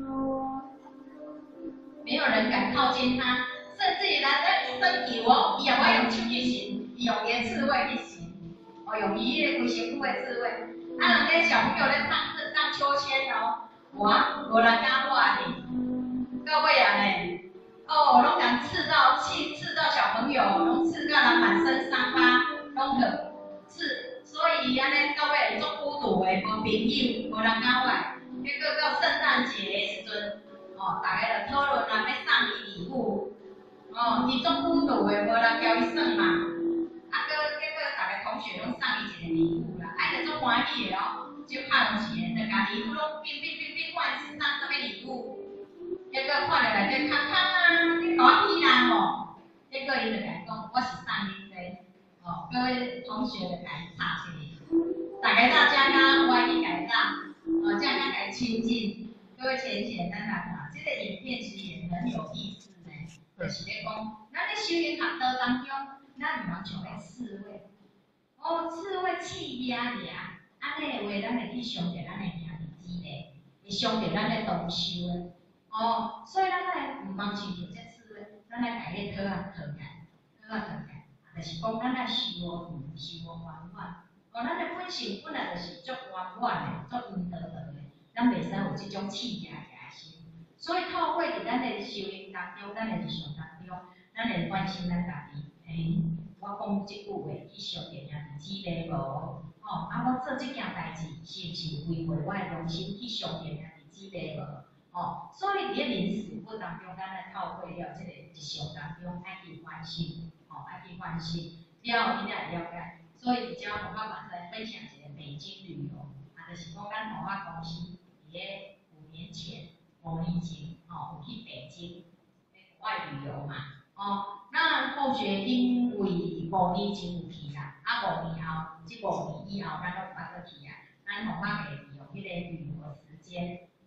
没有人敢靠近他，甚至于人在身体伊也无用手去寻，伊用伊的刺猬去寻，用伊迄个规身躯的刺猬。人家小朋友咧荡秋千无人敢挖你，到尾啊呢，拢敢刺到小朋友，拢刺到人满身伤疤，拢可刺，所以安尼到尾足孤独的，无朋友，无人敢挖。结果到圣诞节的时阵，大家就讨论要送伊礼物，伊足孤独的，无人交伊算嘛，结果大家同学拢送伊一个礼物啦，就足欢喜的就拍钱，就甲礼物拢变，看是送啥物礼物。结果看着内底康啊，你甲我骗人结果伊就甲伊讲，我是送恁这，各位同学就甲伊插起来，大家才我去甲伊才甲伊亲近。各位浅显咱来看，这个影片其实也很有意思呢，就是咧讲，咱咧修行学道当中，咱毋通像咧刺猬，刺猬气压。安尼的话，咱会去伤着咱的兄弟姊妹，会伤着咱的同修的。所以咱来毋茫亲像这刺猬，咱来家己讨起，就是讲咱来修护圆满。咱的本性本来就是足圆满的，足圆道的，咱袂使有即种气压的心。所以透过伫咱的修行当中，咱的日常当中，咱会关心咱家己。我讲即句话去伤着兄弟姊妹无？我做即件代志是毋是违背我的良心去伤着兄弟姊妹无？所以伫咧人事物当中，咱来透过了即个日常当中爱去反省，爱去反省，了你才会了解。所以伫遮红发马来分享一个北京旅游，就是讲咱红发公司伫咧5年前有去北京国外旅游嘛，咱后学因为5年前有去啦。5年后，即5年以后，咱拢捌倒去啊。咱红发会利用迄个旅游的时间，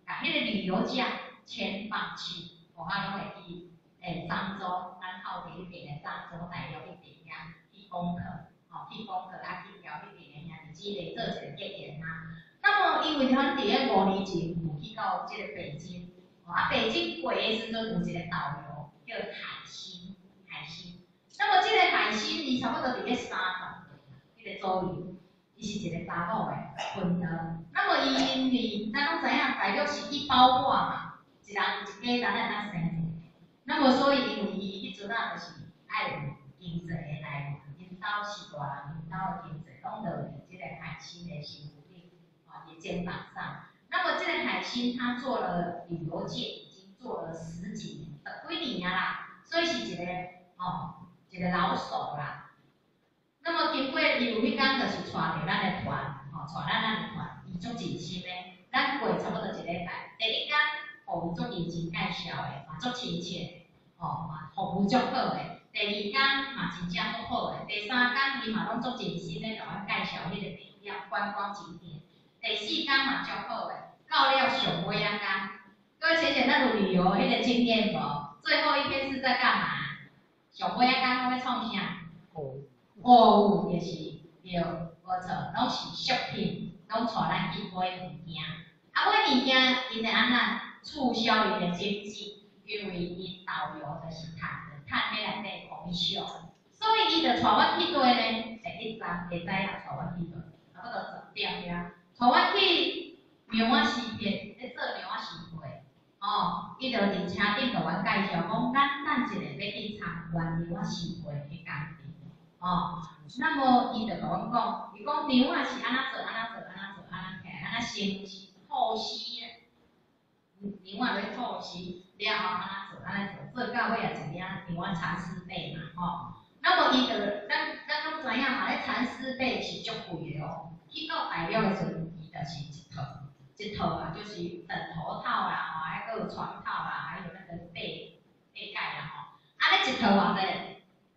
把迄个旅游价迁放去，我拢会去漳州，咱后地迄边的漳州大陆迄边遐去讲课，去讲课去调迄边的遐日子来做一个结缘啊。那么因为咱伫咧5年前有去到即个北京，北京过的时阵有一个导游叫海星。那么这个海星，伊差不多伫咧30岁，迄个左右，伊是一个查某的混蛋。那么因为咱拢知影，大陆是一包挂嘛，一人一家，咱来生。那么所以因为伊迄阵啊，就是爱有经济的来源，因兜是大人，因兜的经济拢落伫这个海星的身躯的肩膀上。那么这个海星他做了旅游界已经做了10几年，10几年啦，所以是一个一个老手啦。那么经过伊有迄天就是带着咱的团，带咱的团，伊足尽心的，咱过差不多1礼拜。第一天，互伊足认真介绍的，嘛足亲切，嘛服务足好的。第二天嘛真正足好的。第3天伊嘛拢足尽心的甲阮介绍迄个地点观光景点。第4天嘛足好的。到了上尾啊天，各位学姐，咱有旅游迄个经验无？最后一天是在干嘛？上尾啊天拢要创啥？货物就是对，无错，拢是 shopping， 拢带咱去买物件。买物件，因会安怎促销伊的经济？因为伊导游就是趁迄内底 commission， 所以伊就带阮去佗呢。第一站会知影带阮去佗，差不多10点遐，带阮去苗仔市片，咧做苗仔市会。伊就伫车顶甲阮介绍讲，咱等一下要去参观苗仔市会迄工地。那么伊就甲阮讲，伊讲苗仔是安怎做，安怎做，安怎做，安怎起来，安怎先透析咧，苗仔要透析了后安怎做，安怎做，做到尾也一领苗仔蚕丝被嘛，那么伊就咱拢知影嘛，咧蚕丝被是足贵的去到大陆的时阵，伊就是一套啊，就是枕头套啦，还有床套啦，还有那个被盖啦，安尼一套偌济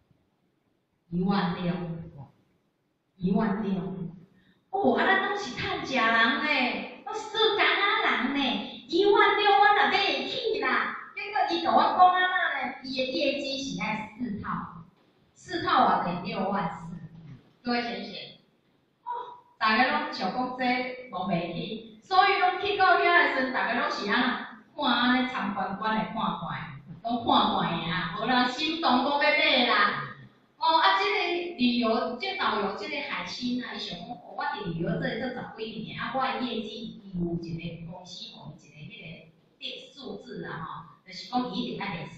？1万两，1万两。咱拢是趁食人嘞，我是做工仔人呢，1万两我哪买会起啦？结果伊甲我讲安怎呢？伊的业绩是爱4套，4套偌济6万4。各位先生，大家拢想讲这无袂起，所以拢去到遐的时阵，大家拢是看安尼参观馆的看，拢看的啊，无人心动讲要买啦。这个旅游，这导游，这个海星啊，伊想讲，我伫旅游做10几年，我的业绩有一个公司互伊一个迄个数字啦，就是讲伊一定爱卖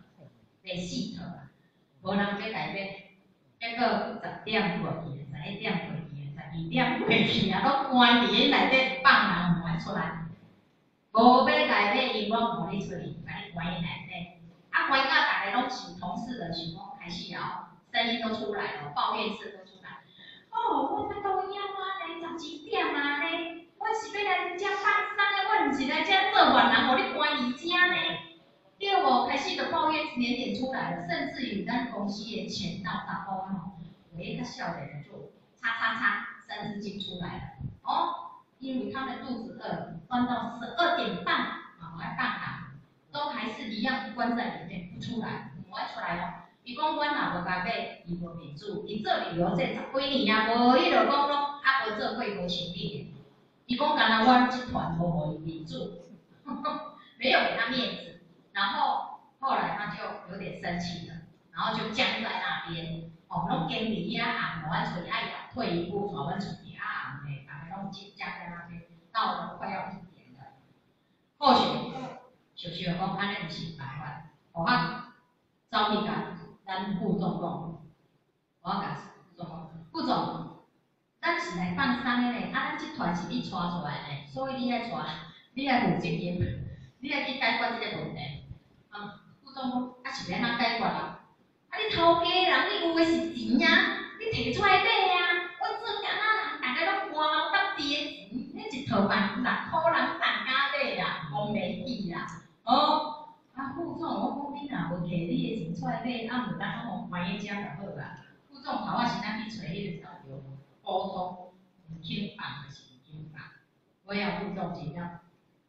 4套啦，无人要改变。结果10点过去，11点过去，12点过去拢关伫咧内底放人唔爱出来，无要改变，因我无你出去，把你关伫内底。关到大家拢是同事的想讲开始声音都出来了，抱怨声都出来。我才到遐呢，11点啊呢，我是要来遮放松的，我唔是来遮做坏人，互你关伊遮呢。对无？开始的抱怨连连出来了，甚至于咱公司的前到查甫有较少年的就3字经出来了因为他们肚子饿，关到12点半来放寒，都还是一样关在里面不出来，不爱出来伊讲阮若无甲买，伊无面子。伊做旅游这10几年啊，无伊就讲拢无做过无成立。伊讲干那阮集团无伊面子，没有给他面子。然后后来他就有点生气了，然后就僵在那边。拢经理遐暗，无爱出去，爱退一步，带阮出去暗的，大家拢僵在那边，到了快要1点了。或许想讲安尼毋是办法，我走去甲咱副总讲，我甲副总讲，副总，咱是来放松的咧，咱集团是你带出来的，所以你爱带，你爱负责任，你爱去解决这个问题。副总讲，是要安怎解决啊？你头家人，你有的是钱啊，你摕出来买啊！我做工仔人，大家拢汗毛搭地的钱，你一套万6块人送家买啦，讲袂起啦。副总，我讲你若无摕你的钱出来买，毋咱拢关伊遮就好啦。副总头我是咱去找迄个导游沟通，唔肯放就是唔肯放。我要副总真正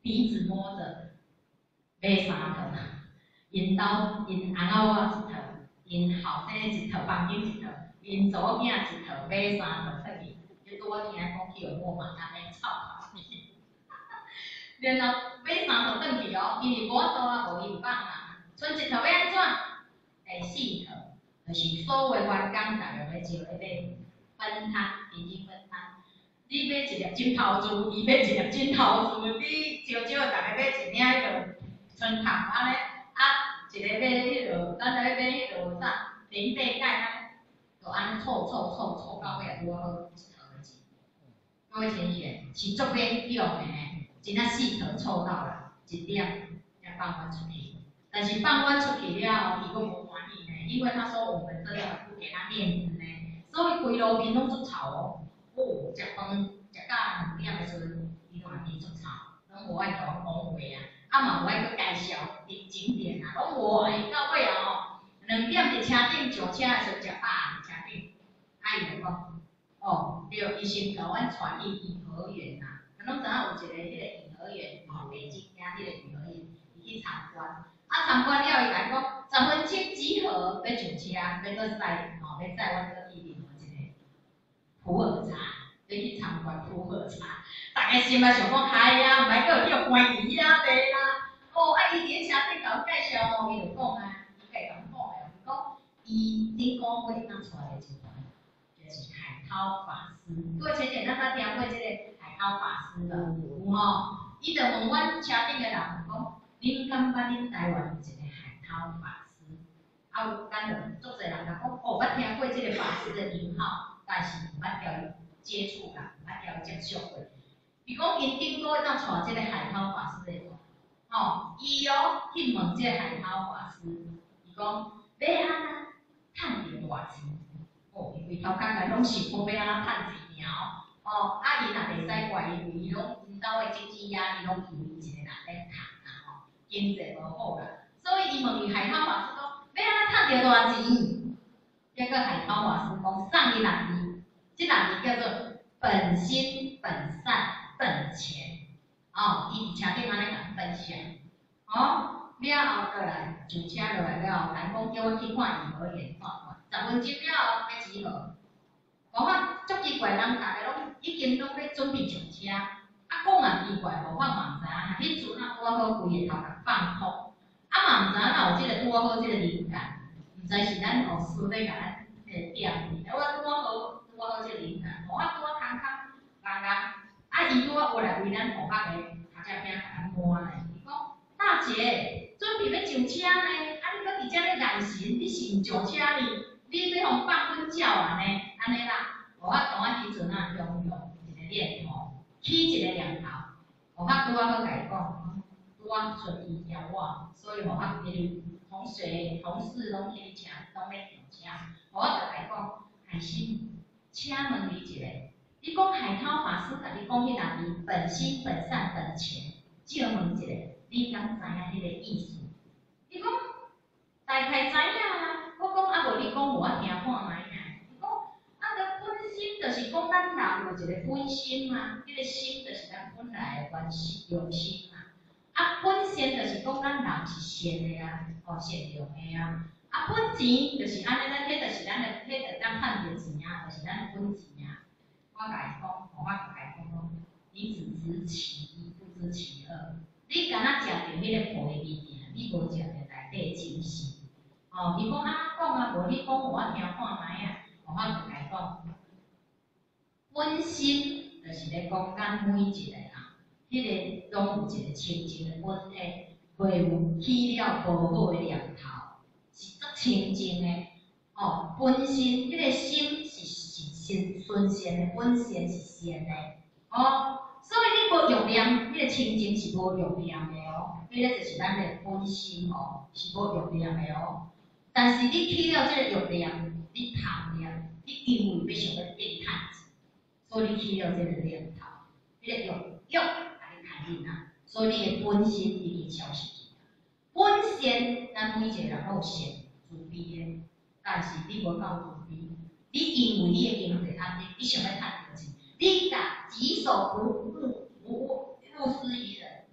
鼻子摸着买衫套，因兜因翁仔某一套，因后生一套，房间一套，因查某囝一套，买衫套转去，伊拄我听讲去有我嘛，安尼臭跑去。然后买衫套转去哦，因为无法度啊，无银绑嘛，剩一套要安怎？第四套，就是所有员工逐个要招来买分摊，平均分摊。你买一粒金头珠，伊买一粒金头珠，你少少逐个买一领迄个春头安尼，啊，一个买迄个，咱来买迄个啥零底钙啊，就安尼凑到尾啊，拄好一套的钱。各位同学，是足免用的呢，真啊四套凑到了，一点才放翻出去。但是放翻出去了，伊佫无欢喜呢，因为他说我们真的很不给他面子呢，所以规路边拢足吵哦。哦，食饭食到2点的时阵，伊就安尼足吵，拢无爱甲我讲话啊，啊嘛无爱去介绍伫景点啊，拢无爱到尾啊吼，2点伫车顶上车的时阵食饱伫车顶，啊伊就讲，哦，对，伊先甲阮传去颐和园呐，咱拢知影有一个迄个颐和园，吼，北京遐迄个颐和园，伊去参观，啊参观了伊甲伊讲10分钟集合，要上车，要去载，吼，要载阮去去另外一个。普洱茶，要去参观普洱茶，大家心内想讲，哎呀，唔免搁叫关于啊袂啦。哦，啊，伊伫车顶甲我介绍哦，伊就讲啊，伊家甲我讲的，伊讲伊顶个月当出来的一团，就是海涛法师。各位前前咱捌听过即个海涛法师的，有吼？伊就问阮车顶的人讲，恁感觉恁台湾有一个海涛法师？啊，有敢有足侪人甲讲，哦，捌听过即个法师的名号。但是毋捌交伊接触啦，毋捌交伊接触过。比讲因顶个当带即个海涛法师的，吼，伊哦去问即个海涛法师，伊讲要安怎趁着大钱？哦，因为头壳内拢想讲要安怎趁钱尔哦，啊伊若袂使怪，因为伊拢因兜的经济压力拢因为一个人咧扛啦吼，经济无好啦，所以伊问伊海涛法师讲要安怎趁着大钱？这个海涛法师讲上一两字，这两字叫做本心本善本钱，哦，伊伫车顶安尼甲分享，哦，了后过来上车落来了后，人讲叫我去看颐和园看看，10分钟了后要集合，讲啊足奇怪，人大家拢已经拢要准备上车，啊讲也奇怪，无我嘛毋知影，迄阵啊拄好规个头壳放空，啊嘛毋知影哪有即个拄好即个灵感。毋知是咱老师咧甲咱点去，我拄好即个灵感，我拄好空啊伊拄好学来为咱同学的头家饼甲咱摸咧，伊讲大姐准备要上车呢，啊你搁伫遮咧眼神，你是毋上车呢？你要互放阮鸟啊呢？安尼啦，我同学迄阵啊用一个念头，起一个念头，我拄好甲伊讲，拄好顺伊邀我，所以我迄同学、同事拢去车，拢咧上车。我就甲伊讲，海心，请问你一个，你讲海涛法师甲你讲迄两字，本心、本善、本钱，借问一个，你敢知影迄个意思？伊讲大概知影啊。我讲啊，无你讲我听看卖尔。伊讲啊，个本心就是讲咱人有一个本心嘛，迄个心就是咱本来的原心嘛。啊，本善就是讲咱人是善的啊，哦，善良的啊。啊，本钱就是安尼，咱迄就是咱的，迄就咱趁着钱啊，就是咱的本钱啊。我甲伊讲，我甲伊讲，你只知其一，不知其二。你敢若食着迄个皮面尔，你无食着内底精神。哦，伊讲啊讲啊，无你讲我听看卖啊。我就甲伊讲，本心就是咧讲咱每一个人。迄个拢有一个清净的本体，袂有起了无好的念头，是足清净的。哦，本心，迄个心是纯善的，本善是善的。哦，所以你无欲念，迄个清净是无欲念的哦。迄个就是咱的本心哦，是无欲念的哦。但是你起了这个欲念，你贪念，你因为要想要变趁钱，所以你起了这个念头，迄个欲。所以你的本心已经消失去。本善，咱每一个人拢有善，自卑的，但是你无够自卑。你因为你的经济压力，你想要趁着钱，你甲己所不欲，勿施于人。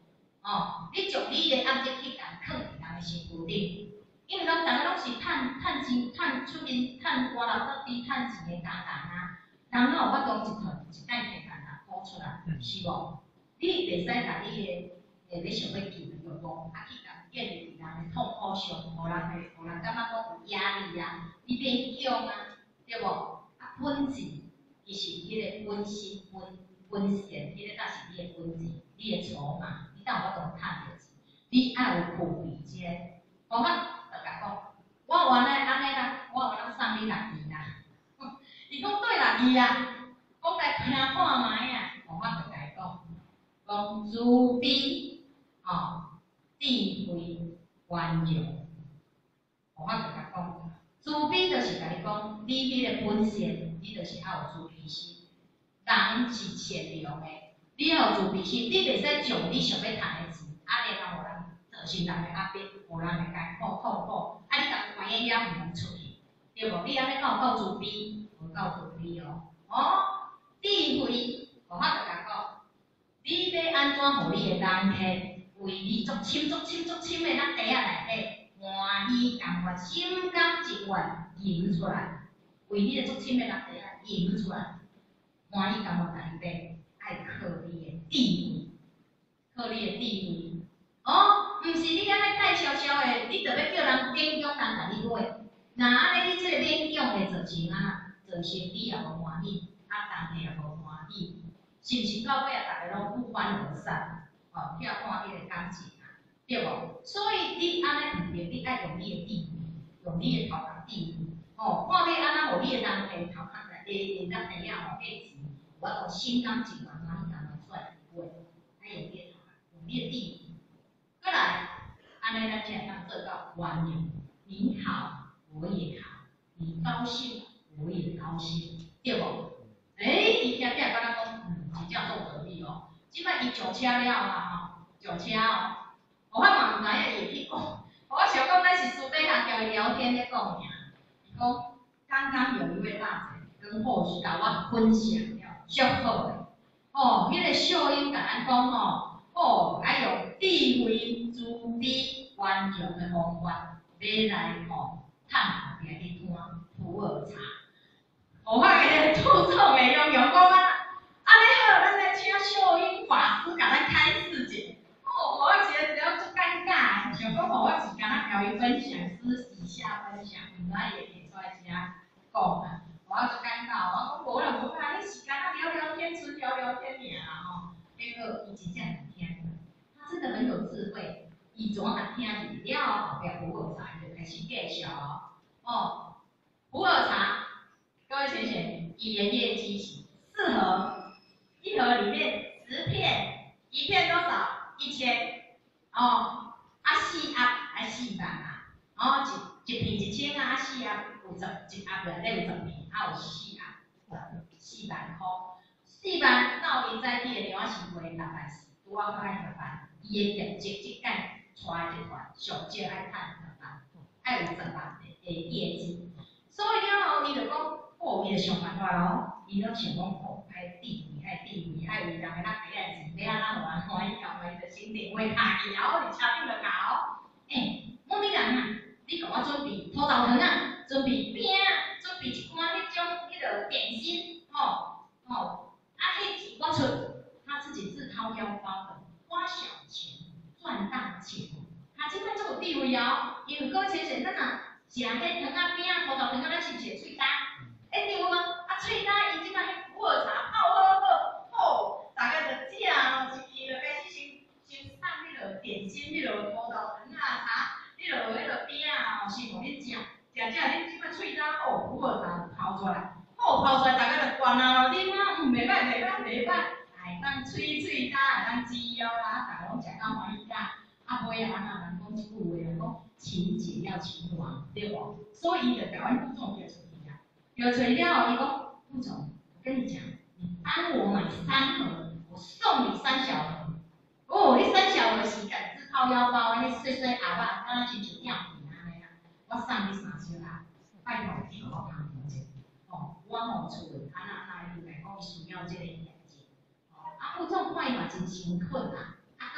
哦，你将你的压力去甲放伫人的身躯顶，因为咱大家拢是趁钱、出面、外劳到底趁钱的家啊，人哪有法度一代摕干啊补出来，是无？你袂使甲你的你想要救的欲望，去甲建立人的痛苦上，互人感觉讲有压力啊，你变强啊，对无？本质其实迄个本心本善，迄个才是你的本质，你的筹码，你才有法度趁着钱。你爱有富贵者，我就甲讲，我原来安尼啦，我原来送你6亿啦，伊讲对6亿啊，讲来听看卖啊，我就甲伊讲慈悲智慧圆融，我就甲讲。慈悲就是甲你讲，你迄个本性，你就是要有慈悲心。人是善良的，你要有慈悲心，你袂使将你想要赚的钱，然后互人造成人的压力，互人的艰苦痛苦，你甲关个遐唔通出去，对无？你安尼敢有够慈悲？无够慈悲哦。智慧，我就甲讲，你要安怎互你的人客为你足深的那地仔内底？欢喜甘愿，心甘情愿吟出来，为你的足深的人地啊吟出来，欢喜甘愿甲你买，爱靠你的智慧，靠你的智慧。毋是你安尼介悄悄的，你着要叫人勉强人甲你买，那安尼你即个勉强会造成造成你也无欢喜，人也无欢喜，是毋是到尾大家拢不欢而散？遐看迄个感情。对无？所以你安尼毋对，你爱用你的智慧，用你的头壳智慧，看你安怎互你的人客头壳内咱地仔互价钱，我都心甘情愿欢喜甘愿出来买，爱用你的头壳，用你的智慧。过来，安尼咱才能做到圆融。你好，我也好；你高兴，我也高兴，对无？伊听听敢若讲，真正做道理哦。即摆伊上车了啊，上车哦。我嘛唔知影伊去讲，我想讲咱是私底下交伊聊天咧讲尔。伊讲刚刚有一位大姐跟后续甲我分享了足好诶，迄个秀英甲咱讲爱用智慧、慈悲、圆融的方法，要来趁后壁去摊普洱茶。我个注重的用讲啊，安尼好，咱来请秀英法师甲咱开示者。我觉得就尴尬，想讲我是敢若交伊分享，私底下分享，唔知伊会提出来遮讲啊，我就尴尬，我讲无啦无啦，你是敢若聊天，纯聊天尔结果伊真正很听，他真的很有智慧，伊怎啊听了后壁普洱茶就开始介绍普洱茶，各位学姐，以盐业机器适合一盒里面10片，一片多少？1000，4盒还4万啊，一片1000啊，4盒有1盒内底有10片，有4盒，4万块，4万照伊早起的量是卖6万4，拄啊爱2万，伊的业绩即间带集团上少爱趁2万，爱有10万的业绩，所以了后伊就讲，伊就想办法咯，伊就想讲爱智慧，爱为人个咱第一钱，要安怎互人欢喜甘愿，伊就先定位拍去，然后伫车顶就搞，某某人啊，你甲我准备土豆糖啊，准备饼，准备一罐迄种点心，迄钱我出，他自己自掏腰包的，花小钱赚大钱，他即摆足有智慧哦，因为各位先生，咱若食迄糖仔饼仔、土豆糖仔，咱是毋是会喙干？对无？喙干伊即摆迄普洱茶泡好，大家就食一支就开始先送迄落点心，迄落土豆糖啊、茶，迄落饼啊，是互恁食，恁即摆喙干普洱茶泡出来，泡出来大家就灌啊咯，啉啊，袂歹，会当喙干，会当滋腰啦，大家拢食到欢喜甲。尾啊，人讲一句话讲勤俭要勤王，对无？所以伊就甲阮副总叫出去啊，叫出去了后，伊讲副总，我跟你讲，你帮我买3盒，我送你3小盒。你3小盒是敢自掏腰包，安尼碎盒仔，敢若亲像吊皮安尼啦。我送你3小盒，拜托你互我旁听者。我厝的安那伊来讲，伊需要即个业绩。副总看伊嘛真诚恳啊。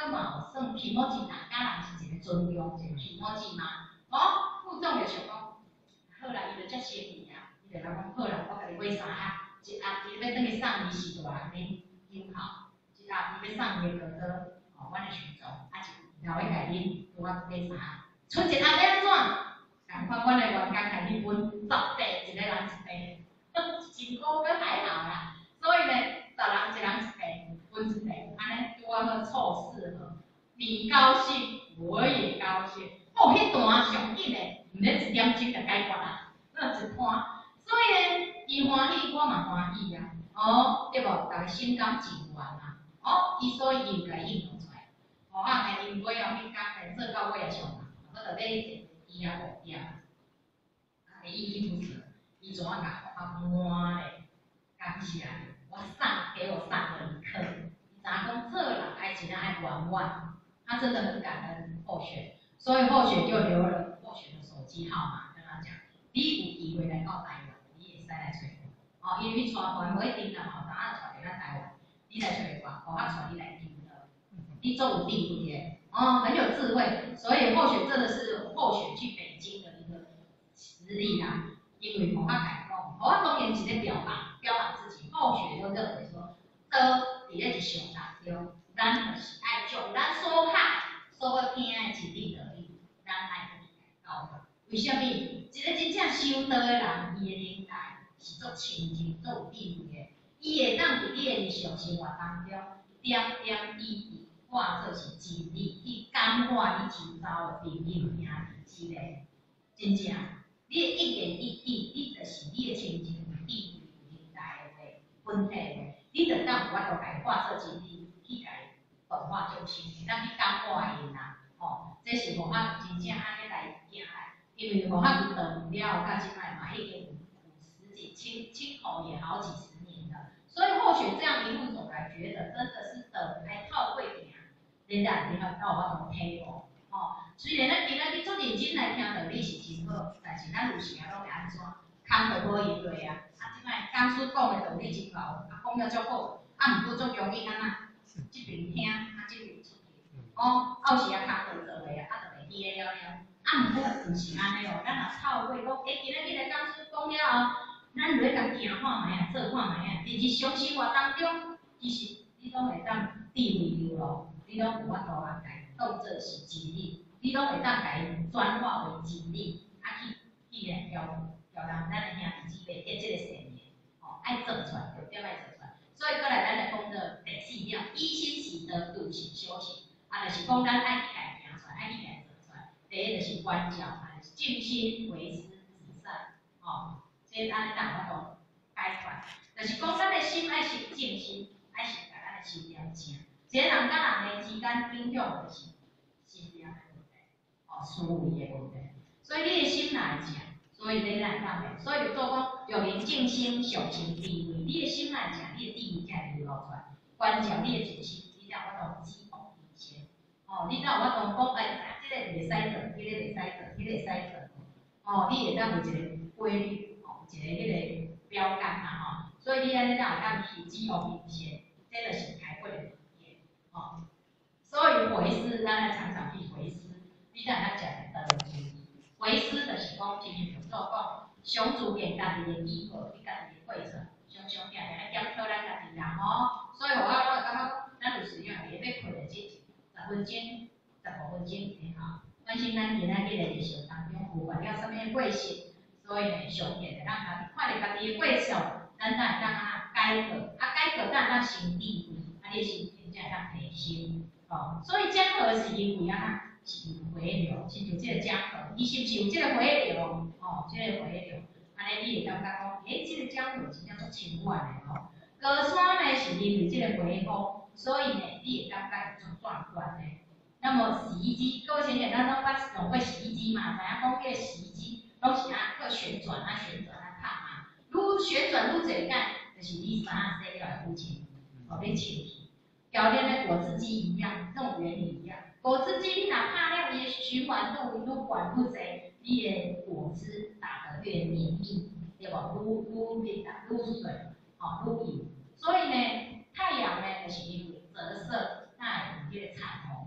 搁嘛有算皮毛钱，大家人是一个尊重，一个皮毛钱嘛。副总就想讲，好啦，伊就遮诚意啊，伊就来讲好啦，我甲你买衫啊，一盒伊要等于送伊是大人的友好，一盒伊要送伊的哥哥，阮的群众，一后尾甲恁拄啊买衫，剩一盒要安怎？共款，阮的员工甲你分10袋，一个人一袋，真好，搁还好啦。所以呢，10人一人一袋，分一袋，安尼拄啊好凑适合，你高兴，我也高兴。迄段上紧的，毋免1点钟就解决啦，那一摊。所以呢，伊欢喜，我嘛欢喜啊。对无？大家心甘情愿啊。所以伊就甲应用出来。因为迄工呢做到尾也上啊，我就买一个伊也无掉，伊衣服是，伊怎啊甲满嘞？感谢，给我上了一课。伊知影讲做人爱情爱圆满，他真的很感恩候选。所以候选就留了候选的手机号码，跟他讲，你有机会来到台湾，你会使来找我。因为传团无一定啦，当然传伫咱台湾，你来找我，我传你来听的，你做有地位的，很有智慧。所以候选真的是候选去北京的一个实力啦。因为我改讲，我当然是在表达自己，候选就认为说，伫咧一项当中，咱就是爱将咱所所要听的真理道理，咱爱去教育。为什么？一个真正修道的人，伊的灵台是足清净、足有智慧的。伊会当伫你的日常生活当中，点点滴滴化作是真理，去感化你周遭的朋友兄弟之类。真正，你的一言一滴，你就是你的清净、有智慧、有灵台的话，本体的，你就当有法度来化作真理，去来。文化中心，咱去感化因啦，这是无法真正安尼来行来，因为无法度长了，到即摆嘛已经50几、轻口也好几10年了，所以或许这样一路走来，觉得真的是等来套会行，人家你看到我同体悟，虽然咱今仔日做认真来听道理是真好，但是咱有时啊拢会安怎，空就无用对啊，即摆讲师讲的道理真好，讲了足好，毋过足容易安那。这边听，这边出去。有时啊，空就做袂啊，就袂记了。毋过毋是安尼咱若透过讲，今仔日个讲师讲了后，咱落甲行看卖做看卖日常生活当中，其实你拢会当智慧流露，你拢有法度啊，来当做是真理，你拢会当甲伊转化为真理，去来调咱的兄弟姊妹得这个善念，爱做出来，就点爱做出来。所以，过来咱来讲到第4点，依心习德，笃行修行，就是讲咱爱去来行出来，爱去来做出来。第一就是观教，就是静心为师慈善，这安尼咱有法度解决。就是讲咱的心爱是静心，爱是甲咱的心念正。一个人甲人的之间影响就是心念的问题，思维的问题。所以你的心来正。所以你来当的，所以就做讲有灵静心，修行智慧。你的心来讲，你的智慧才会流露出来。观照你的静心，你才有法度止恶离先。你才有法度讲，这个袂使做，这个袂使做，这个会使做。你会当有一个规律，一个迄个标杆嘛，所以你安尼才会当去止恶离先，这就是开会的理念。所以回师，咱来常常去回师，你才会当讲得到。回师就是讲，亲像做讲，上注定家己的机会，你家己的过程，常常定定来检讨咱家己人所以我会感觉，咱有时用会要困的这10分钟、15分钟也好，关心咱今仔日的日常当中有遇了什么过程，所以呢，上计就让家己看着家己的过程，咱才会当改革，改革才会当成智慧，你的心境才会当提升。所以江河是因为是有回流，亲像这个江河，伊是毋是有这个回流？这个回流，安尼你会感觉讲，这个江河真正足清远的高山呢是因为这个回风，所以呢，你会感觉足壮观的。那么洗衣机，各位先生，咱拢捌用过洗衣机嘛？知影讲这个洗衣机拢是个旋转烫嘛，愈旋转愈侪干，就是你衫洗了会浮起，变清气。表面的果汁机一样，这种原理一样。果汁机你若拍了，伊的循环度愈管愈侪，你的果汁打得越绵密，对无？愈密啊，愈水，愈油。所以呢，太阳呢就是因为折射，那有迄个彩虹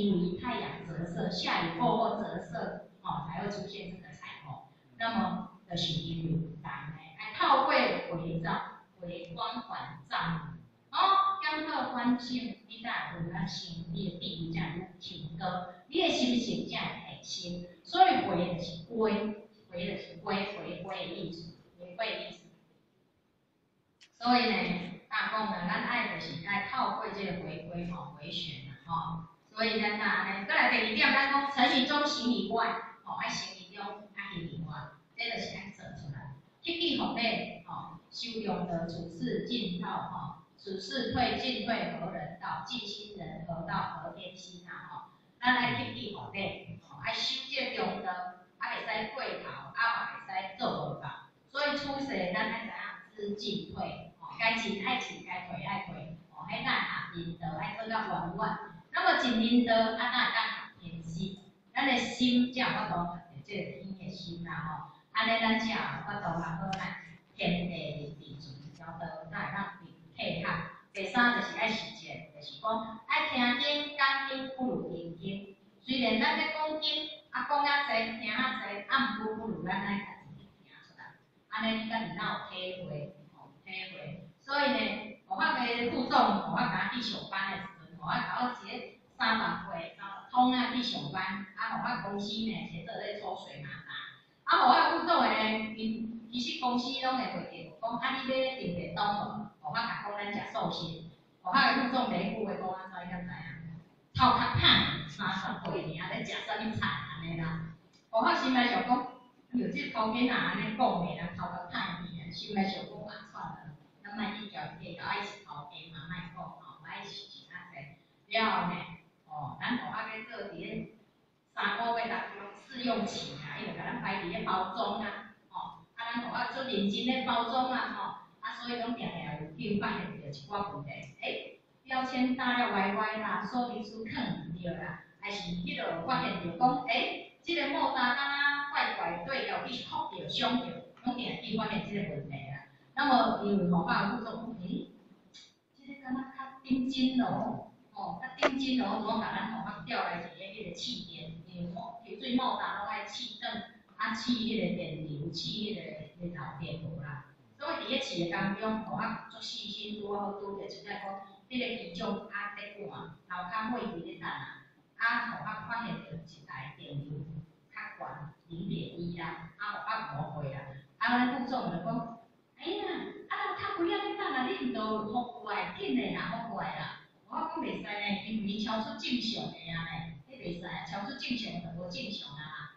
因为太阳折射，下雨过后折射，才会出现这个彩虹。那么就是因为人爱透过回照、回光返照，检讨环境，你才有咱生你的地位才愈提高，你的心情才会提升。所以回就是归，回就是回归的意思，回归的意思。所以呢，讲啦，咱爱就是爱透过这个回归回旋啦，所以咱呢，再来第二点，咱讲成语中行以外，爱成语中行以外，这就是爱做出来。积极合理，修养的处事尽道，处事进退何人道？尽心人何道何天心咱爱积极合理，爱修这中道，袂使过头，嘛袂使做无够。所以处事咱爱知影知进退，该进爱进，该退爱退，迄咱合人道爱做到圆满。那么尽人道，咱会当合天心，咱的心才有法度即个天的心啦安尼咱才有法度好来天地人地自然道，才会当配合。第三就是爱实践，就是讲爱听经，讲经不如听经。虽然咱咧讲经，讲较济，听较济，毋过不如咱爱家己听出来。安尼你家己哪有体会？体会。所以呢，我个副总，我甲去上班的时阵，我搞一个30岁通去上班，我公司呢是做咧抽水马达，我副总呢，其实公司拢会回电讲，你要订便当无？我甲讲咱食素食，我个副总第一句话讲安怎，你敢知影？头壳歹，30岁尔，咧食啥物菜安尼啦？我心内想讲，有这头家若安尼讲的，人头壳歹去，心内想讲算了，咱莫计较计较，爱是头家嘛，莫讲爱是其他济。了后呢，咱个做伫咧3个月当中试用期啊，伊就甲咱摆伫咧包装啊，咱个做认真咧包装啊，所以拢定定有发现着一寡问题，标签打了歪歪啦，说明书藏毋对啦，还是迄落发现着讲，即个莫达敢若怪怪对了，去哭着、伤着，拢定去发现即个问题啦。那么因为副总，即个敢若较顶真咯，较顶真咯，怎甲咱调来一个迄个气垫，因为流水莫达拢爱气灯，气迄个电流，气迄个导电无啦。所以伫咧饲的当中，足细心拄好拄着，真正讲，迄个机种在换，头壳火伫咧等发现着一台电流较悬0.1啦，无火啦，咱副总就讲，哎呀，头壳几仔咧等啊，你毋着复过来，紧嘞啦，复过来啦。我讲袂使呢，因为伊超出正常的啊咧，迄袂使啊，超出正常就无正常啊。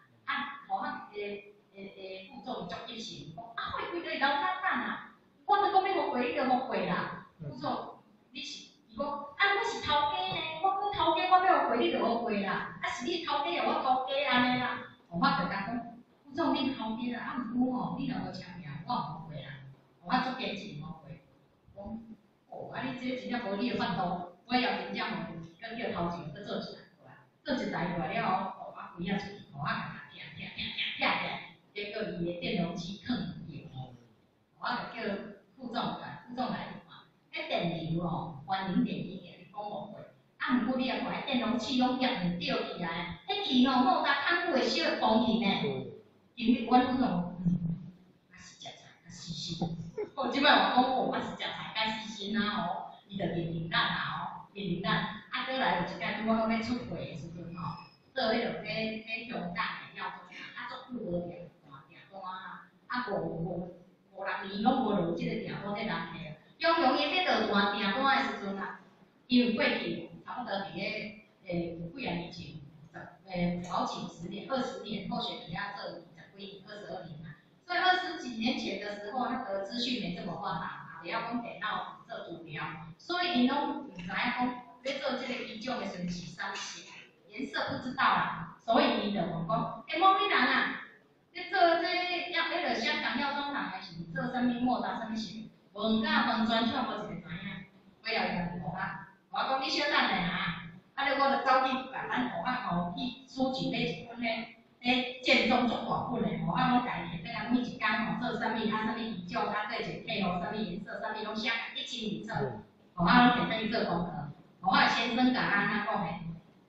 副总足急性，讲火规个楼骹等啊，我都讲要复过，你就复过啦。副总，伊讲，我是头家呢，我讲头家我要复过，你就复过啦。是你头家我头家安尼啦。我就甲讲，副总你头家啦，毋过你若无签名，我复过啦。我足坚持复过，讲，你这真正无你的法度。我要真正跟叫头前去做一台过来，做一台过来了后，我规啊出去，我甲他听起来，结果伊的电容器放唔掉，我就叫副总来看，迄电流关0.1个，你讲无过，毋过你啊看，迄电容器拢夹唔掉起来，迄气莫甲看久会烧空去呢。因为阮副总，我是食菜，较细心，即摆我讲我是食菜，较细心啊伊就认咱啦认咱，倒来有一摆拄好要出货的时阵做迄落迄香港的要做啥，足久无订单，无6年拢无落即个订单在人客，用伊要落单订单的时阵因为过去差不多伫咧几啊年前好几10年、20年，候选人要做20几22年嘛，所以20几年前的时候，那个资讯没这么发达，也要讲电脑做图标，所以因拢唔知影讲要做这个衣种的时阵是啥色，颜色不知道啦，所以伊就问讲，某你人啊，你做这要迄个香港药妆厂还是做啥物莫达啥物色？问甲问全全无一个知影，尾后伊就我讲你小等下咧我就走去甲咱去书记买一本咧建中足大本的，拢家己摕每一工做啥物啥物衣种对一个配合啥物颜色啥物拢写一清二楚，拢摕去做功课。我先生甲咱讲的，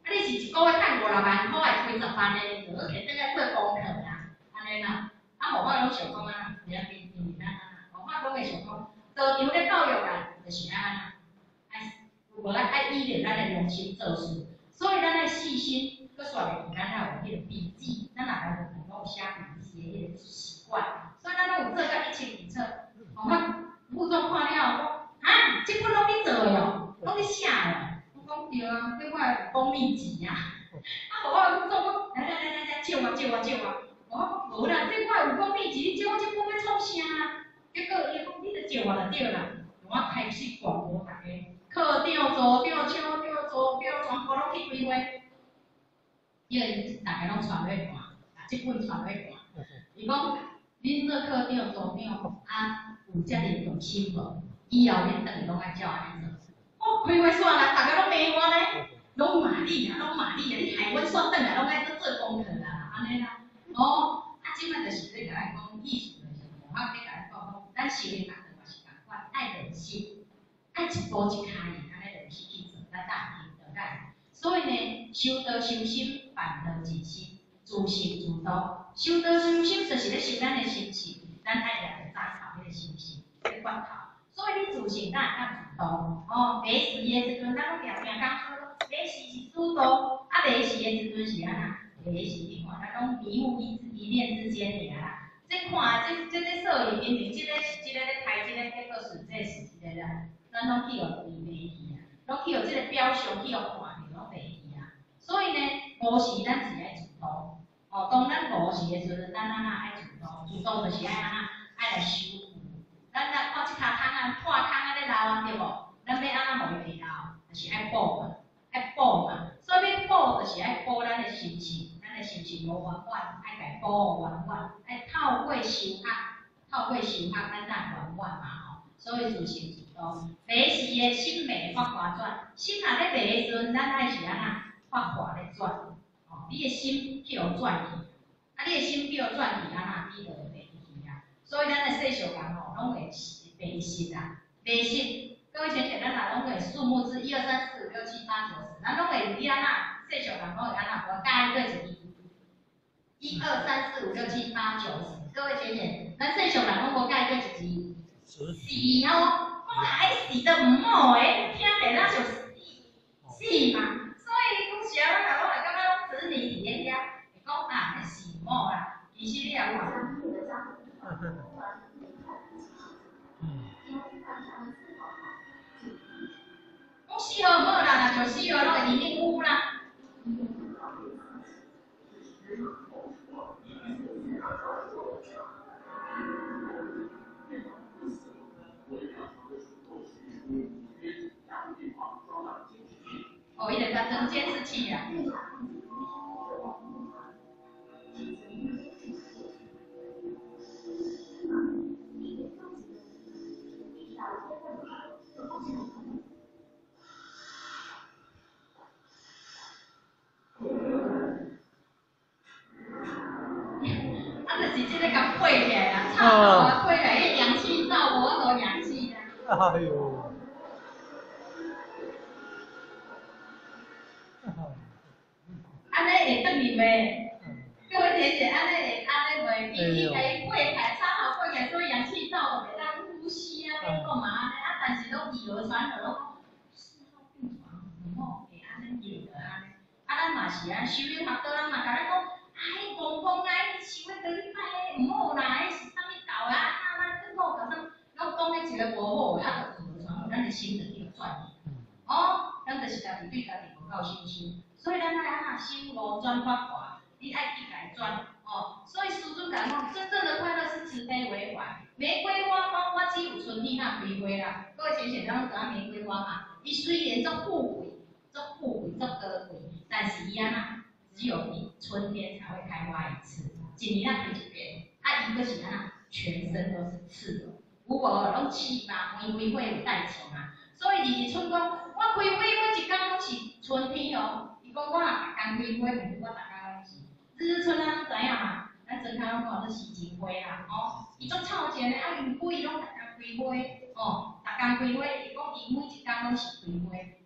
你是一个月赚5、6万块，开10班的，就去倒来做功课啦，安尼啦。啊，互我拢想讲啊，你啊边互我拢会想讲，做场咧教育啊，就是安有无爱依着咱的良心做事，所以咱爱细心，搁煞袂记咱有迄个笔记，咱若来能够写笔记的迄个习惯，所以咱拢有做到一清二楚。互我副总看了，讲啊，这本拢你做的哦，拢你写的。我讲对啊，这我有功力值啊。啊，互我副总讲，来，借我。我讲无啦，这我有功力值，你借我这本要创啥啊？结果伊讲你著借我就对啦。我开始广播大家，课长、组长、厂长、组长，全部拢去开会，因为大家拢传落看，这本传落看。伊讲，恁做课长、组长啊，有遮尔用心无？以后恁等拢爱照安尼做。开会煞啦，大家拢骂我呢，拢骂你啊，你害阮煞转来拢爱做功课啦，安尼啦。即摆就是咧甲咱讲意思就是，我咧甲咱讲，咱修的学堂嘛是共款，爱人心，爱一步一脚印，安尼就是去做，咱大听得干。所以呢，修道修心，办道静心，自信自度。修道修心就是咧修咱的心性，咱爱掠着早头迄个心性咧管头。所以你自信，咱会当自度。没事的时阵，咱拢定定讲说，没事是主导，没事的时阵是安那？没事，你看咱拢迷雾一念之间尔啦。这看这摄影明明这个是这个咧拍这个，结果是这是这个啦，咱拢去互伊袂去啊，拢去互这个表象去互看着拢袂去啊。所以呢，无事咱是爱自度。当咱无事的时阵，咱安那爱自度？自度就是爱安那爱来修复。咱看即骹空啊，破空啊咧流啊，对无？咱要安那互伊袂流，就是爱补嘛，所以要补就是爱补咱的心情。咱的心情无圆满，爱家补圆满，爱透过修学，咱才圆满嘛吼。所以自信自度，迷时的心袂发花转，心若咧迷的时阵，咱爱是安那发花咧转。你的心去互转去，你的心去互转去，安那你就会迷去啊。所以咱的细小人吼，拢会迷失啊，迷失。各位同学，咱若拢会数目字1、2、3、4、5、6、7、8、9、10，咱拢会你安那细小人拢会安那，我加一个是1、2、3、4、5、6、7、8、9、10。各位同学，咱细小人拢无加一个是4哦，我还死得唔好诶，听起来就4嘛。所以有时啊，咱拢会感觉拢子女伫咧遐，会讲啊，4毛啦，其实你也看。讲4号好啦，若就4号拢会一定有啦。伊就甲装监视器啦。就是这个甲配起来啦，插头啊配起来，迄氧气罩无法度氧气啦。哎呦！安尼会转去袂？各位姐姐，安尼袂？伊甲伊配起来，插头配起来，所以氧气罩就袂当呼吸啊，免讲嘛安尼啊，但是拢以讹传讹，拢4号病床唔好会安尼用的安尼。咱嘛是啊，修理学倒咱嘛甲咱讲。公公啊，收迄个你歹唔好啦，迄是啥物豆啊？真好，甲咱讲迄一个无好的，就以讹传讹，咱的心就去转去。咱就是家己对家己无够信心，所以咱爱安那心无转发华，你爱去改转。所以师尊讲讲，真正的快乐是慈悲为怀。玫瑰花芳花只有春天那玫瑰啦。各位先生，咱知影玫瑰花嘛？伊虽然足富贵、足高贵，但是伊安那。只有春天才会开花一次，一年啊开一遍。伊个是安全身都是刺的，有无拢刺嘛？玫瑰花有带刺嘛？所以就是春讲，我开花每一天拢是春天哦。伊讲我若逐工开花，毋是我逐工拢是。日春咱拢知影嘛？咱睁开拢看做是真花啦，伊足臭钱的，因为伊拢逐工开花，逐工开花。伊讲伊每一天拢是开花，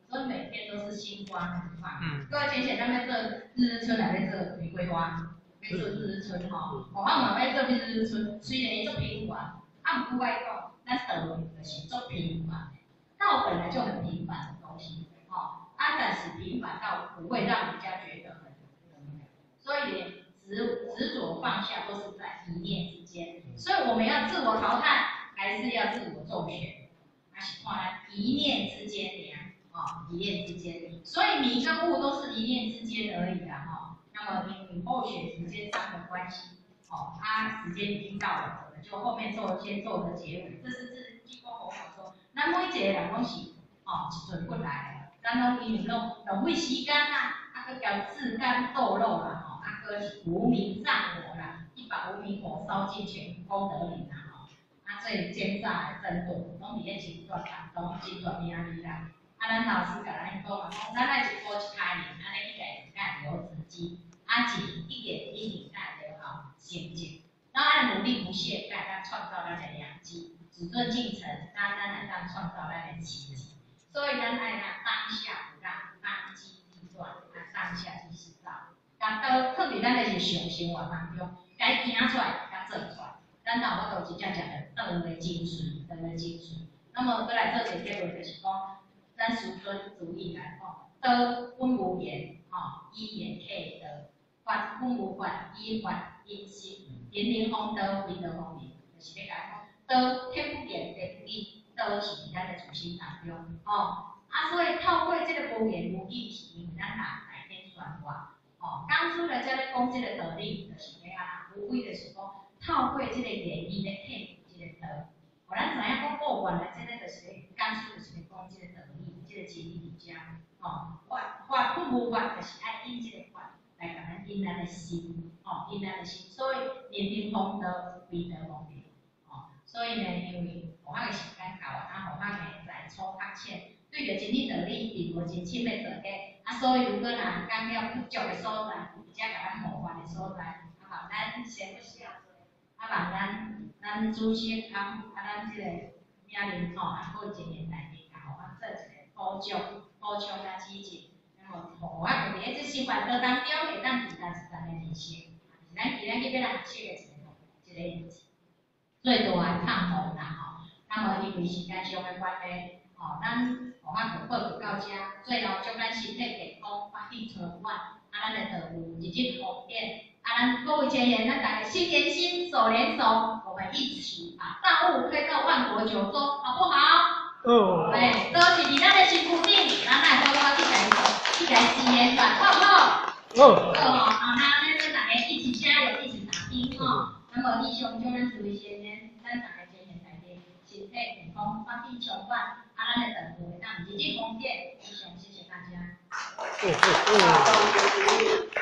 所以每天都是星光绽放。各位浅显，咱要做日春来要做玫瑰花，要做日春吼，我嘛要做日春，虽然伊做平凡，啊，不过我讲，咱道就是做平凡，道本来就很平凡的东西，但是平凡到不会让人家觉得很无聊，所以执着放下都是在一念之间，所以我们要自我淘汰，还是要自我周旋，还是看一念之间一念之间，所以迷跟悟都是一念之间而已啦，那么因为后学时间上的关系，时间已经到了，我们就后面先做个结尾，这是济公佛法说，咱每一个人拢是一阵过来的。咱拢因为拢浪费时间啦，搁叫自甘堕落啦，搁是无名上火啦，一把无名火烧尽全功德林啦，所以奸诈的争夺，拢伫咧真段当中，真段命里啦。咱老师甲咱讲嘛，讲咱爱一步一开年，安尼一家留资金，钱一点一滴带就好成绩。咱爱努力不懈怠，咱创造咱的良机，只遵进程，咱来当创造咱的奇迹。所以咱爱当下不让，当机立断，当下即是道。甲倒放伫咱的日常生活当中，该行出来，甲做出来，咱哪有法度真正的长的精髓，长的精髓。那么再来做一个结论，就是讲，咱师尊主义来讲，道本无言，以言克道；法本无法，以法因心。人人方道，为道方便，就是要甲讲，道天不言，地不应。都是伫咱的主心当中，所以透过这个无言无义，是因为咱来天宣化，当初来才咧讲这个道理，就是要无非就是讲透过这个言语咧克服这个道，互咱知影讲原来这个就是咧当初就是咧讲这个道理，这个真理伫遮，法不无法，就是爱因这个法来甲咱因咱的心，因咱的心，所以人人方道，为道方便，所以呢，因为学校的时间到啊，学校呢在初学浅，对着真理道理并无真深的做假，所以如果若讲了不足的所在，或者甲咱冒犯的所在，望咱先不下做，望咱主席咱这个名人过一年内面，甲学校做一个补充甲指正，然后互学校伫咧这生活道当中会当自然的提升，是咱今日要来学的一个最大的盼望啦。那么因为时间上的关系，咱学校就报告到遮，最后祝咱身体健康，法体充满，咱的道路日日方便，咱各位前言，咱大家心连心，手连手，我们一起把道路推到万国九州，好不好？对，都是伫咱的辛苦顶，咱来好好去来实验转，好不好？那大家一起加油，一起打拼那么以上就咱诸位前言，咱大家前言大家身体健康，法体充满，咱的道路会当日日方便。以上，谢谢大家。